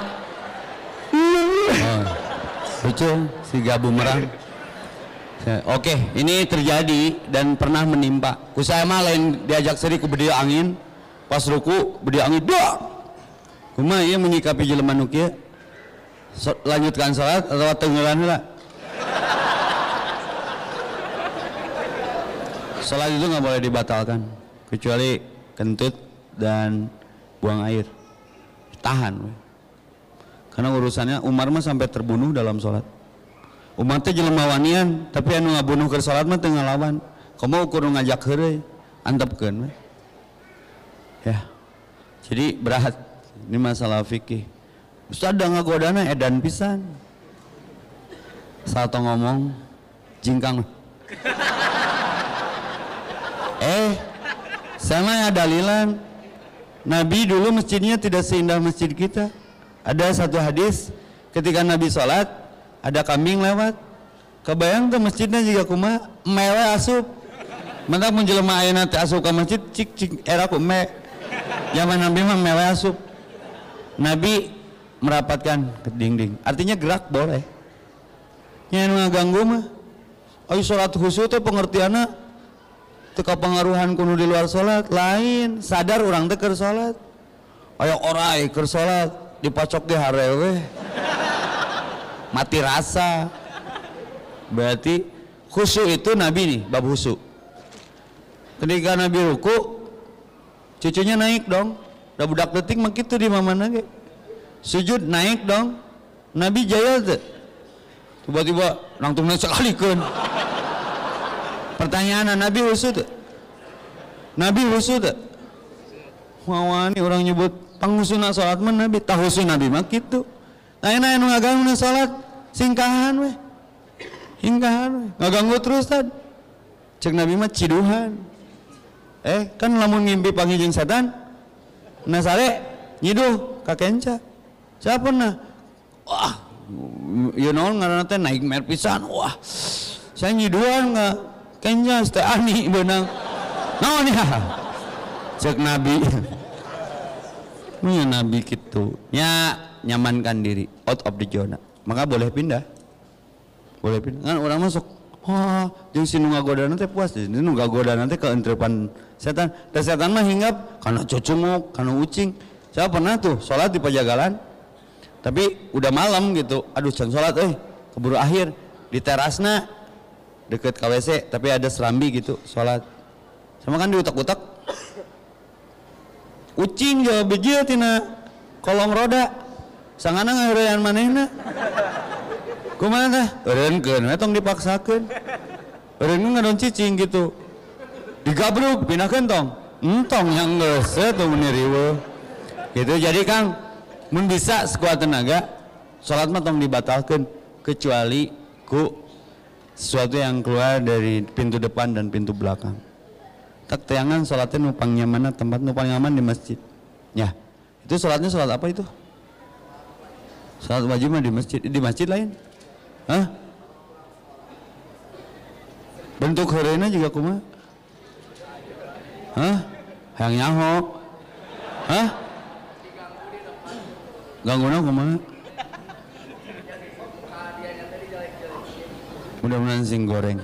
lucu si bumerang. Oke, ini terjadi dan pernah menimpa. Kusaya mah lain diajak seri ku bedi angin, pas ruku bedi angin dak. Kumaha ieu menyikapi jelema nu kieu? Lanjutkan salat atau tenggelan heula? Salat itu nggak boleh dibatalkan kecuali kentut dan buang air. Tahan we. Karena urusannya Umar mah sampai terbunuh dalam salat. Umar teh jelema wanian, tapi anu ngabunuh keur salat mah teu ngalawan. Komo kudu ngajak heureuy, antepkeun we. Ya. Jadi berat. Ini masalah fikih. Ustaz da ngagodana edan pisan. Sato ngomong jingkang. Sama ya dalilan. Nabi dulu masjidnya tidak seindah masjid kita. Ada satu hadis ketika Nabi sholat ada kambing lewat. Kebayang tuh masjidnya juga kumaha mewah asup. Mentak menjelema ayeuna teh asup ka masjid cik era ku me. Zaman Nabi mah mewah asup. Nabi merapatkan ke dinding. Artinya gerak boleh. Nya nu ngaganggu mah. Ai salat khusyuk teh pengertianna teu kapangaruhan kudu di luar salat, lain sadar urang teh keur salat. Aya orai keur salat dipacok ge harewe. Mati rasa. Berarti khusyuk itu Nabi nih, bab khusyuk. Ketika Nabi ruku, cucunya naik dong. Da budak detik mah kitu di mamana ge. Sujud naik dong. Nabi jaya teh. Tiba-tiba langsung sekalikeun. Pertanyaan Nabi khusyuk teh. Nabi khusyuk teh. Wawani orang nyebut pangusuna salat mah Nabi, tah khusyuk Nabi mah kitu. Ayeuna anu ngaganggu salat singkahan we. Hinggahan we. Ngaganggu terus tad. Cek Nabi mah ciduhan. Kan lamun ngimpi panggil jeung setan. Nah sare nyiduh ka kenca. Siapa nah? Wah, you know ngaranna teh naik mer pisan. Wah. Saya nyiduhan enggak? Kenca teh ani beunang. Naon ya? Cek Nabi. Nya Nabi gitu. Nya nyamankan diri out of the zona. Maka boleh pindah. Boleh pindah. Kan orang masuk. Wah, jeung si nu ngagodana teh puas. Nu ngagodana teh keentrepan setan. Dan setan mah hinggap kana cocunguk, kana ucing. Saya pernah tuh sholat di pajagalan. Tapi udah malam gitu. Aduh, can sholat keburu akhir di terasna deket KWC, tapi ada serambi gitu sholat. Sama kan diutak-utak. Ucing jauh beje tina kolong roda. Sangana ngeureun manehna. Kumaha tah? Eureunkeun we tong dipaksakeun. Eureun ngadon cicing gitu. Digabruk pindahkeun tong. Entong yang geus teu meni riweuh. Gitu jadi Kang, mun bisa sekuat tenaga salat mah tong dibatalkeun kecuali ku sesuatu yang keluar dari pintu depan dan pintu belakang. Tak teangan salatnya numpang nyaman, tempat numpang nyaman di masjid. Ya, itu salatnya salat apa itu? Salat wajib mah di masjid lain. Hah? Bentuk heureuna juga kumaha? Hah? Hayang nyaho. Hah? Gangguan kumaha? Mudah-mudahan sing goreng.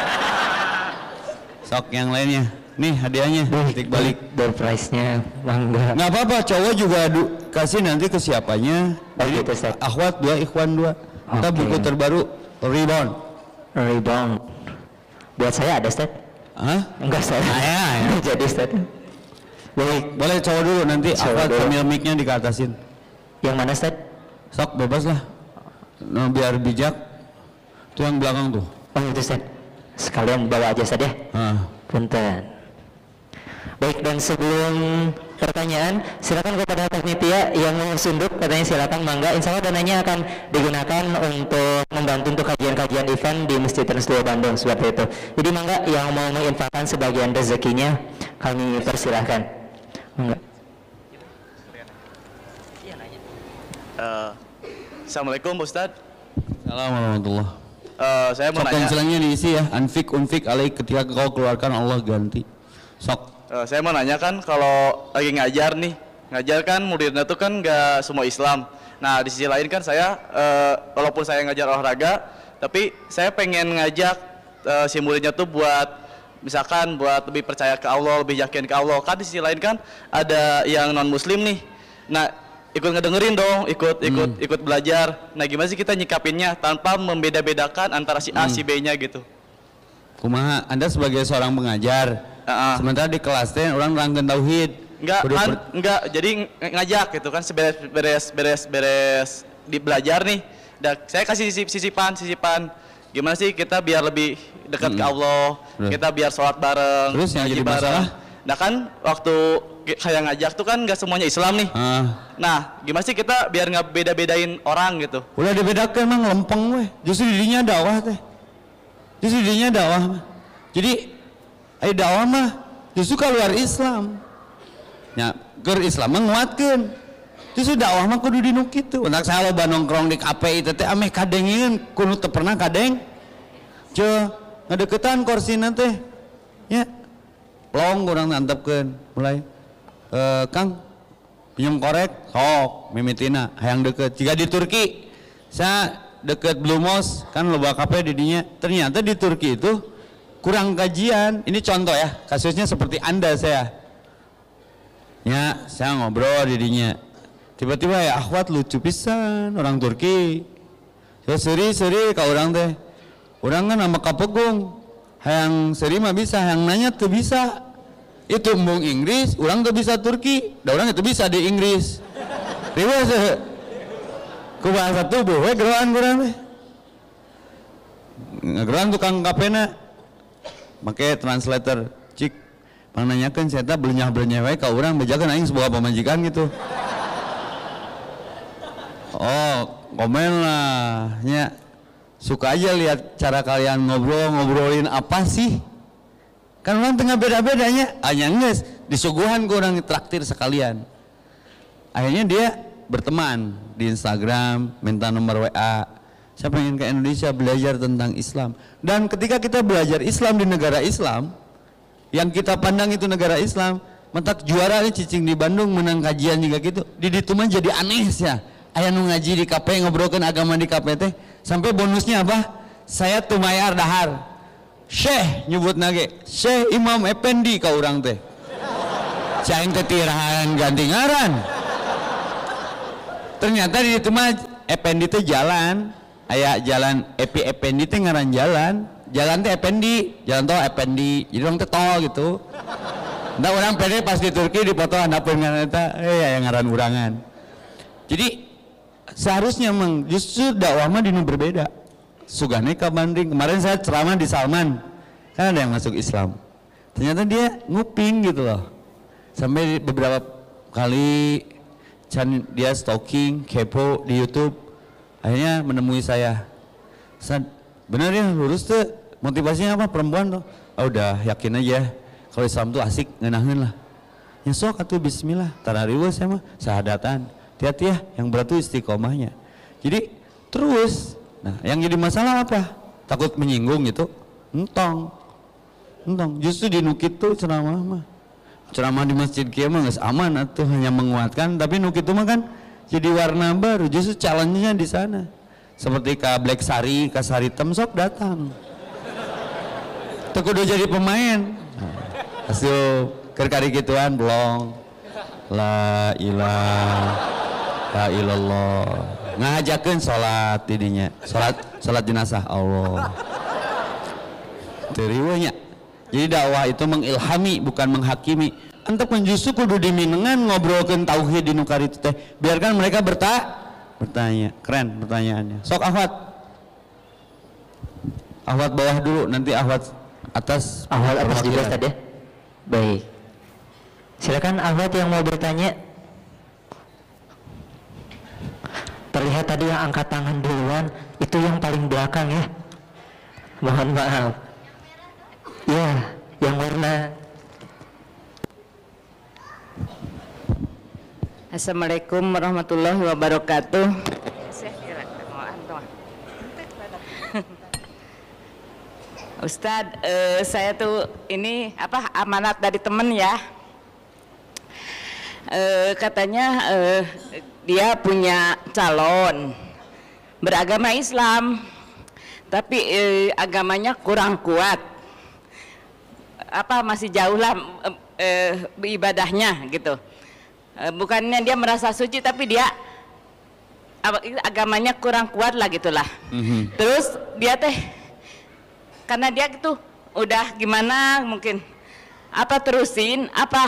Sok yang lainnya. Nih hadiahnya, titik balik. Door prize-nya mangga. Nggak apa-apa, cowok juga kasih nanti ke siapanya. Jadi gitu, akhwat 2, ikhwan 2. Kita buku terbaru Rebound. Rebound. Buat saya ada, Ustaz? Hah? Enggak, Ustaz. Ya. Jadi, Ustaz. Boleh cowok dulu, nanti akhwat sambil mic-nya dikatasin. Yang mana, Ustaz? Sok bebas lah. Nah, biar bijak. Itu yang belakang tuh. Oh, itu, Ustaz. Sekalian bawa aja, Ustaz ya. Punten. Baik, dan sebelum pertanyaan, silakan kepada panitia yang mau sunduk, katanya silakan mangga. Insya Allah dananya akan digunakan untuk membantu untuk kajian-kajian event di Masjid Trans 2 Bandung seperti itu. Jadi mangga yang mau menginfakkan sebagian rezekinya, kami persilahkan. Mangga. Assalamualaikum Ustaz. Assalamualaikum warahmatullahi. Saya mau Sok nanya. cancelingnya diisi ya. Unfik alaik, ketika kau keluarkan Allah ganti. Sok. Saya mau nanya kan, kalau lagi ngajar kan muridnya tuh kan nggak semua Islam. Nah di sisi lain kan saya, walaupun saya ngajar olahraga, tapi saya pengen ngajak si muridnya tuh buat, misalkan buat lebih percaya ke Allah, lebih yakin ke Allah. Kan di sisi lain kan ada yang non Muslim nih. Nah ikut ngedengerin dong, ikut belajar. Nah gimana sih kita nyikapinnya tanpa membeda-bedakan antara si A si B-nya gitu? Kumaha, Anda sebagai seorang pengajar, sementara di kelas teh orang nerangkeun tauhid. Enggak, jadi ngajak gitu kan, beres di belajar nih. Dan saya kasih sisipan. Gimana sih kita biar lebih dekat ke Allah, kita biar sholat bareng, terus yang jadi masalah? Nah kan waktu kayak ngajak tuh kan nggak semuanya Islam nih. Nah gimana sih kita biar nggak beda-bedain orang gitu? Udah dibedakan emang lempeng weh. Justru dirinya dakwah teh. Jadi dakwah mah justru keluar Islam. Ya, ke Islam mah nguatkeun. Justru dakwah mah kudu dinu kitu. Utak saya loba nongkrong di kafe itu teh ameh kadengin kudu teu pernah kadeng. Ngadeukeutan korsina teh. Ya. Plong urang nantepkeun mulai. Kang pinjam korek sok mimitina hayang deket. Jika di Turki saya deket Blue Mosque kan loba kafe di dinya. Ternyata di Turki itu kurang kajian. Ini contoh ya, kasusnya seperti Anda saya. Ya, saya ngobrol di dinya. Tiba-tiba ya akhwat lucu pisan orang Turki. Saya seri ka urang teh. Urang kan nama kapegung. Hayang seri mah bisa, hayang nanya tuh bisa. Itu embung Inggris, urang tuh bisa Turki. Da urang itu bisa di Inggris. Riwa sih. Ku bahasa tubuh we geroan urang teh. Ngegeroan tukang kapena. Make translator cik pangnanyakeun saya teh belenyah-belenyah wae ka urang bejakeun aing sebuah pamajikan gitu. Oh, komen lah nya. Suka aja lihat cara kalian ngobrolin apa sih? Kan orang tengah beda-bedanya, hanya nges disuguhan ke orang traktir sekalian. Akhirnya dia berteman di Instagram, minta nomor WA. Saya pengen ke Indonesia belajar tentang Islam. Dan ketika kita belajar Islam di negara Islam, yang kita pandang itu negara Islam, mentak juara nih cicing di Bandung menang kajian juga gitu. Di ditu mah jadi aneh ya. Aya nu ngaji di kafe ngobrolkeun agama di kafe teh. Sampai bonusnya apa? Saya tumayar dahar. Syekh nyebut nage. Syekh Imam Effendi ka urang teh. Caing teh tirahan ganti ngaran. Ternyata di ditu mah Effendi teh jalan. Aya jalan Epi Effendi teh ngaran jalan. Jalan teh Effendi, jalan tol Effendi. Jadi orang teh tol gitu. Entah orang pede pas di Turki dipoto handapeun ngaran eta, aya ngaran urangan. Jadi seharusnya memang justru dakwah mah dinu berbeda. Sugane ka banding. Kemarin saya ceramah di Salman. Kan ada yang masuk Islam. Ternyata dia nguping gitu loh. Sampai beberapa kali dia stalking, kepo di YouTube. Akhirnya menemui saya. Bener ya lurus tuh. Motivasinya apa? Perempuan tuh. Oh, udah yakin aja kalau Islam tuh asik ngenahin lah. Ya sok atuh bismillah. Tarariwa saya mah sahadatan. Hati-hati ya, yang berat tuh istiqomahnya. Jadi terus. Nah, yang jadi masalah apa? Takut menyinggung gitu. Entong. Justru di nukit tuh ceramah mah. Ceramah di masjid kieu mah geus aman atuh, hanya menguatkan. Tapi nukit itu mah kan jadi warna baru. Justru challenge-nya di sana. Seperti ka Black Sari, ka Saritem sok datang. Teu kudu jadi pemain. Hasil kerkari gituan belum. La ilaha illallah. Ngajakeun salat didinya. Salat jenazah Allah. Teriwanya. Jadi dakwah itu mengilhami bukan menghakimi. Antep justru kudu diminengan ngobrolkeun tauhid di nu karitu teh. Biarkan mereka bertanya. Keren pertanyaannya. Sok Ahwat. Ahwat bawah dulu, nanti Ahwat atas. Ahwat atas juga tadi. Baik. Silakan Ahwat yang mau bertanya. Terlihat tadi yang angkat tangan duluan itu yang paling belakang ya. Mohon maaf. Ya, yang warna. Assalamualaikum warahmatullahi wabarakatuh. Ustadz, saya tuh ini amanat dari temen ya. Katanya dia punya calon beragama Islam, tapi agamanya kurang kuat. Masih jauh lah ibadahnya gitu. Bukannya dia merasa suci, tapi dia agamanya kurang kuat lah gitulah. Terus dia teh karena dia gitu udah gimana mungkin terusin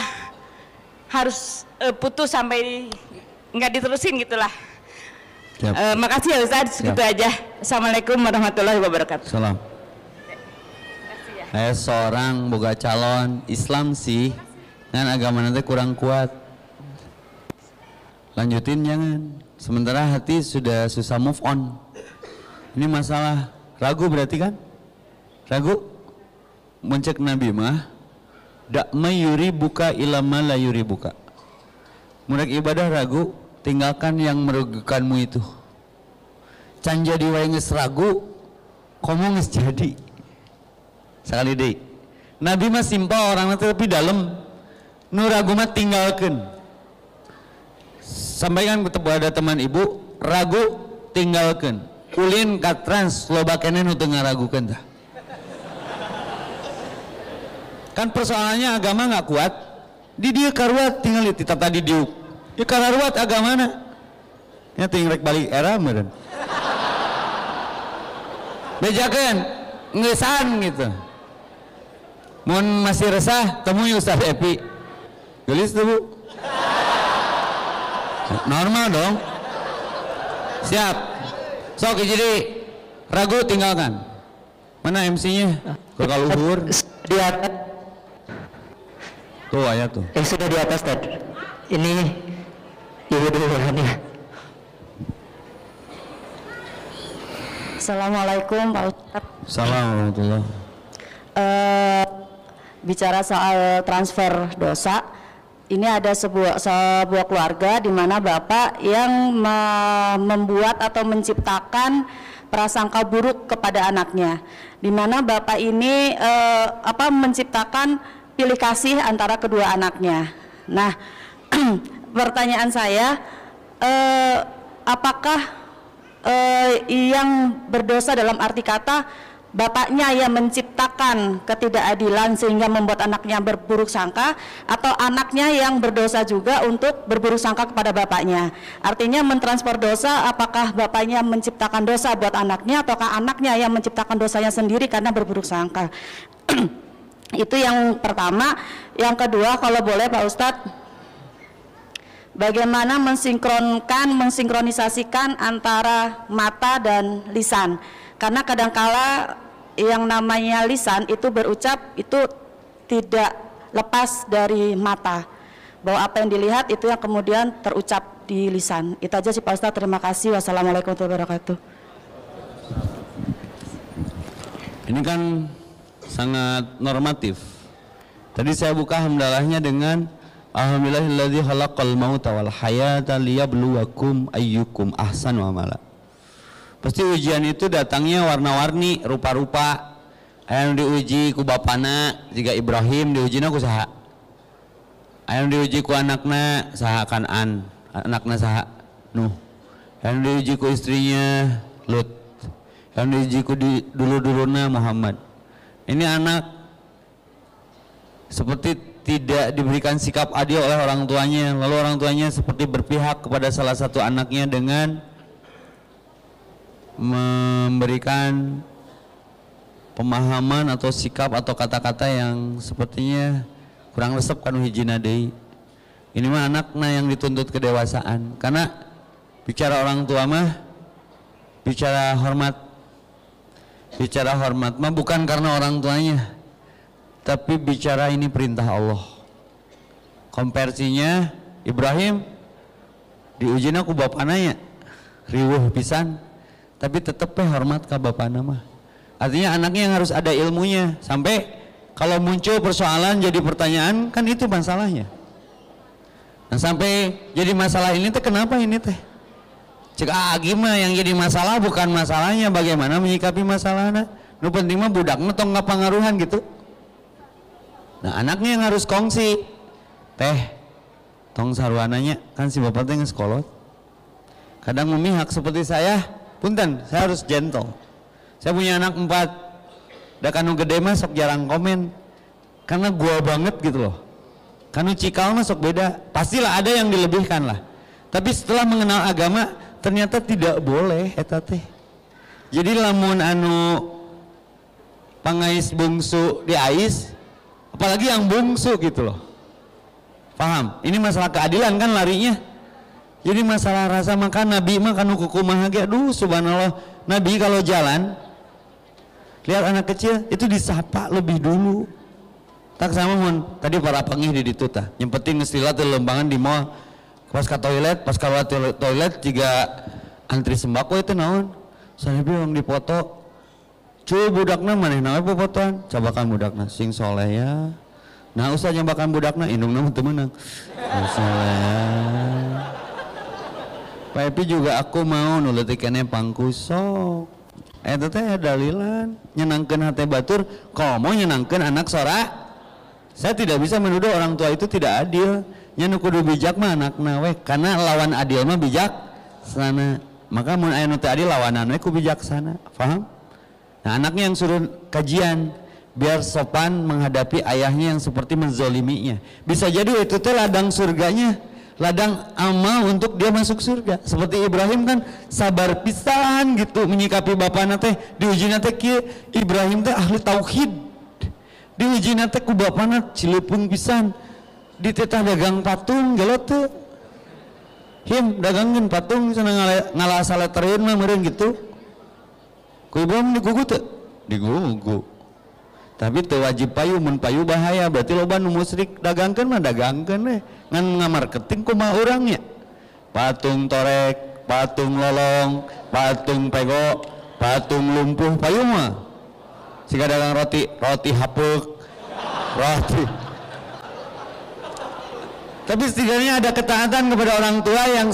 harus putus sampai nggak diterusin gitulah. Makasih ya Ustaz, segitu aja. Assalamualaikum warahmatullahi wabarakatuh. Salam. Seorang boga calon Islam sih dengan agama nanti kurang kuat. Lanjutin jangan. Sementara hati sudah susah move on. Ini masalah ragu berarti kan? Ragu mencek Nabi mah dak mayuri buka ilama la yuri buka. Murid ibadah ragu, tinggalkan yang merugikanmu itu. Can jadi wae geus ragu, komo geus jadi. Sekali deui. Nabi mah simpel orangna tapi dalam. Nu ragu mah tinggalkeun. Sampaikan kepada teman ibu, ragu tinggalkeun. Ulin ka trans loba keneh nu teu ngaragukeun tah. Kan persoalannya agama nggak kuat, di dia karuat tinggal di tadi diuk, ya karuat agamana, ya tinggal balik era meren, bejakan ngesan gitu, mohon masih resah temui Ustaz Epi, gelis tuh bu, normal dong, siap, sok jadi ragu tinggalkan, mana MC-nya, kalau luhur, Di atas. tuh ayat tuh. Sudah di atas tadi. Ini ibu duluan ya. Assalamualaikum Pak Ustadz. Assalamualaikum warahmatullahi. Bicara soal transfer dosa, ini ada sebuah keluarga di mana bapak yang membuat atau menciptakan prasangka buruk kepada anaknya, di mana bapak ini menciptakan pilih kasih antara kedua anaknya. Nah, pertanyaan saya, apakah yang berdosa dalam arti kata bapaknya yang menciptakan ketidakadilan sehingga membuat anaknya berburuk sangka, atau anaknya yang berdosa juga untuk berburuk sangka kepada bapaknya? Artinya mentransfer dosa, apakah bapaknya menciptakan dosa buat anaknya ataukah anaknya yang menciptakan dosanya sendiri karena berburuk sangka? Itu yang pertama. Yang kedua, kalau boleh Pak Ustadz, bagaimana mensinkronisasikan antara mata dan lisan? Karena kadangkala yang namanya lisan itu berucap itu tidak lepas dari mata, bahwa apa yang dilihat itu yang kemudian terucap di lisan. Itu aja sih Pak Ustadz, terima kasih. Wassalamualaikum warahmatullahi wabarakatuh. Ini kan sangat normatif. Tadi saya buka hamdalahnya dengan alhamdulillahilladzi khalaqal mauta wal hayata liyabluwakum ayyukum ahsanu amala. Pasti ujian itu datangnya warna-warni, rupa-rupa. Aya diuji ku bapana, jika Ibrahim diujina ku saha? Aya diuji ku anakna saha Kan'an, anakna saha? Nuh. Aya diuji ku istrinya Lut. Aya diuji ku dulu-duluna Muhammad. Ini anak seperti tidak diberikan sikap adil oleh orang tuanya, lalu orang tuanya seperti berpihak kepada salah satu anaknya dengan memberikan pemahaman atau sikap atau kata-kata yang sepertinya kurang resep kanu hijina deui. Ini mah anakna yang dituntut kedewasaan, karena bicara orang tua mah bicara hormat. Bicara hormat mah bukan karena orang tuanya, tapi bicara ini perintah Allah. Kompersinya Ibrahim diujina ku bapananya riweuh pisan, tapi tetep hormat ka bapana mah. Artinya anaknya yang harus ada ilmunya, sampai kalau muncul persoalan jadi pertanyaan, kan itu masalahnya. Nah, sampai jadi masalah ini teh kenapa ini teh? Cek gimana yang jadi masalah bukan masalahnya, bagaimana menyikapi masalahnya. Nu penting mah budakna tong ngapangaruhan gitu. Nah, anaknya yang harus kongsi. Teh, tong sarwananya kan si bapak teh geus kolot. Kadang memihak seperti saya, punten, saya harus gentle. Saya punya anak 4. Da kanu gede mah sok jarang komen. Karena gua banget gitu loh. Kanu cikal mah sok beda. Pastilah ada yang dilebihkan lah. Tapi setelah mengenal agama, ternyata tidak boleh eta teh. Jadi lamun anu pangais bungsu diais, apalagi yang bungsu gitu loh. Paham? Ini masalah keadilan kan larinya. Jadi masalah rasa makan Nabi mah kanu kukumaha ge, aduh subhanallah. Nabi kalau jalan lihat anak kecil itu disapa lebih dulu. Tak sama mun tadi para pengih di ditu tah. Nyempetin ngestilat lembangan di mall. Pas ke toilet, pas keluar toilet juga antri sembako itu naon? Saya bilang dipoto. Cuy budakna manehna we popotoan. Cobakan budakna sing soleh ya. Nah usah nyobakan budakna indungna teu meunang. Soleh ya. Tapi juga aku mau nuleutik keneh pangkusok. Eta teh dalilan nyenangkeun hate batur, komo nyenangkeun anak sora. Saya tidak bisa menuduh orang tua itu tidak adil. Nya nu kudu bijak mah anakna we, karena lawan adil mah bijak sana. Maka mun aya nu teu adil lawanan we ku bijaksana. Paham? Nah, anaknya yang suruh kajian biar sopan menghadapi ayahnya yang seperti menzoliminya. Bisa jadi itu teh ladang surganya, ladang amal untuk dia masuk surga. Seperti Ibrahim kan sabar pisan gitu menyikapi bapana teh. Diujina teh kieu, Ibrahim teh ahli tauhid. Diujina teh ku bapana cileupung pisan. Ditetah dagang patung gelot teh. Him dagangkeun patung cenah ngalah saletereun mah meureun gitu. Ku Ibrahim digugu teu? Digugu. Tapi teu wajib payu, mun payu bahaya, berarti loba nu musyrik dagangkeun mah dagangkeun we. Ngan ngamarketing kumaha urang nya. Patung torek, patung lolong, patung pego, patung lumpuh, payu mah. Siga dagang roti, roti hapeuk. Roti. Tapi setidaknya ada ketaatan kepada orang tua yang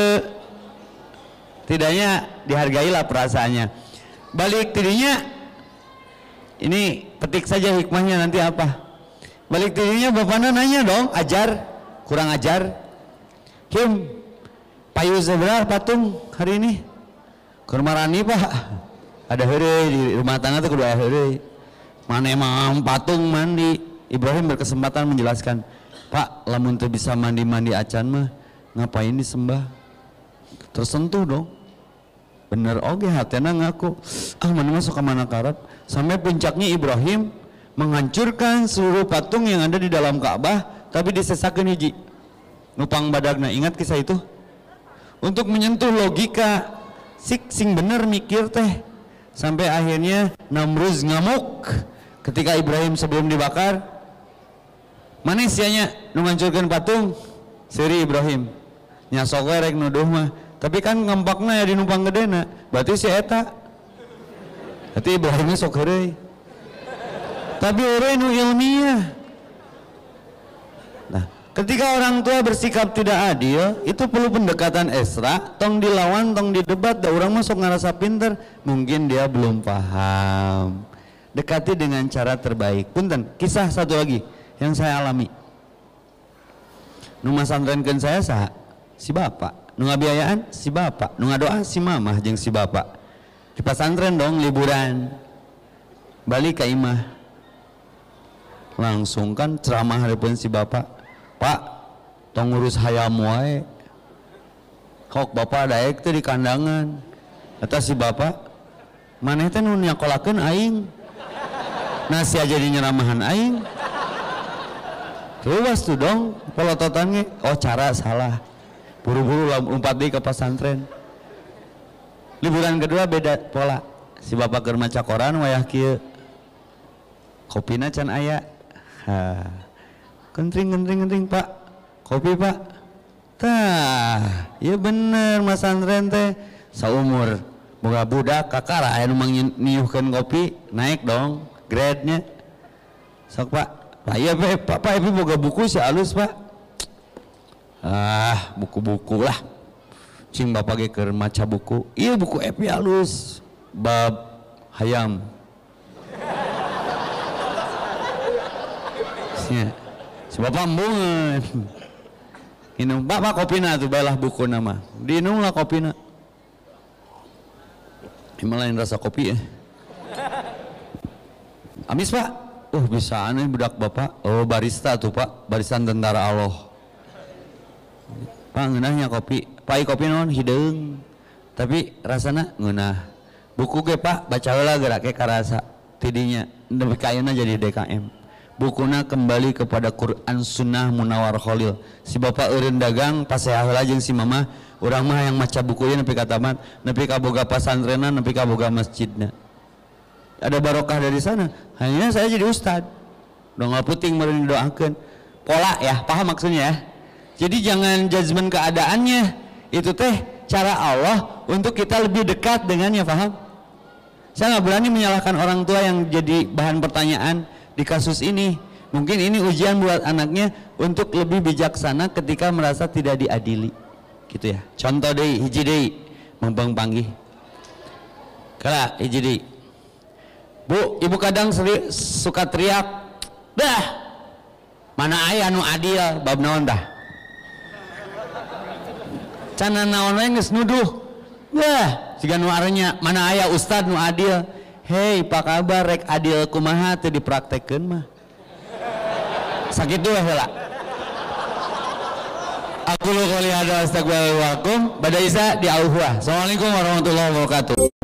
setidaknya dihargailah perasaannya. Balik dirinya, ini petik saja hikmahnya nanti apa. Balik dirinya bapaknya nanya dong, ajar, kurang ajar. Kim, payu seberapa patung hari ini? Kurmarani pak, ada hari di rumah tangga tuh kedua hari. Mana emang patung mandi. Ibrahim berkesempatan menjelaskan, Pak, lamun tuh bisa mandi acan mah, ngapain disembah? Tersentuh dong. Bener oge hatena ngaku, mana masuk ke mana karep. Sampai puncaknya Ibrahim menghancurkan seluruh patung yang ada di dalam Ka'bah, tapi disesakeun hiji nupang badagna. Ingat kisah itu? Untuk menyentuh logika sing bener mikir teh, sampai akhirnya Namruz ngamuk ketika Ibrahim sebelum dibakar. Mana sianya nu ngancurkeun patung? Seri Ibrahim nya sok rek nuduh mah, tapi kan ngampakna ya di numpang gedena, berarti si eta. Berarti Ibrahimnya sok heureuy. Tapi orang nu ilmiah. Nah, ketika orang tua bersikap tidak adil, itu perlu pendekatan ekstra, tong dilawan, tong didebat, da orang masuk ngerasa pinter, mungkin dia belum paham. Dekati dengan cara terbaik. Punten, kisah satu lagi yang saya alami. Nu masantrenkeun saya saha? Si bapak. Nu ngabiayaan si bapak. Nu ngadoa si mamah jeung si bapak. Di pesantren dong liburan. Balik ke imah. Langsung kan ceramah hareupeun si bapak, Pak, tong ngurus hayam wae. Kok bapak daek teh di kandangan. Eta si bapak, maneh teh nu nyakolakeun aing. Nah sia jadi nyeramahan aing. Luas tuh dong pelototan ge. Oh cara salah. Buru-buru lompat deui ke pesantren. Liburan kedua beda pola. Si bapak keur maca koran wayah kieu. Kopina can aya. Kentring Pak, kopi Pak. Tah, ya bener Mas Andren teh saumur boga budak kakara aya nu niuhkeun kopi naik dong grade-nya. Sok Pak. Lah iya Pak Epi boga buku si alus Pak. Ah, buku-buku lah. Cing bapak ge keur maca buku. Iya buku Epi alus. Bab hayam. Ya. Si bapak embungan. Inung, bapak kopina tuh balah buku nama. Diinung lah kopina. Ini lain rasa kopi ya. Amis Pak. Bisa aneh budak bapak. Oh barista tuh Pak. Barisan tentara Allah. Pak ngeunahnya kopi. Pak kopi non hideung. Tapi rasana ngeunah. Buku ge Pak baca heula gerak ke karasa. Tidinya nepi ka ayeuna jadi DKM. Bukuna kembali kepada Quran Sunnah Munawar Khalil. Si bapak eureun dagang pas heula jeung si mama, urang mah yang maca buku ieu nepi ka tamat, nepi ka boga pasantrenan, nepi ka boga masjidna. Ada barokah dari sana. Hanya saya jadi ustad. Dongal puting meureun didoakeun. Pola ya, paham maksudnya ya. Jadi jangan judgement keadaannya. Itu teh cara Allah untuk kita lebih dekat dengannya, paham? Saya nggak berani menyalahkan orang tua yang jadi bahan pertanyaan di kasus ini. Mungkin ini ujian buat anaknya untuk lebih bijaksana ketika merasa tidak diadili, gitu ya. Contoh deui, hiji deui, mempeng panggih. Kala hiji deui. Bu, ibu kadang suka teriak, "Dah, mana aya nu adil, bab naon dah?" Cana naon we geus nuduh. "Dah, siga nu arenya, mana aya ustad nu adil?" Hei, pak kabar rek adil kumaha teu dipraktekkeun mah. Sakitu heula. Aku qouli hada astagfirullahaladzim. Bada isa di auhwa. Assalamualaikum warahmatullahi wabarakatuh.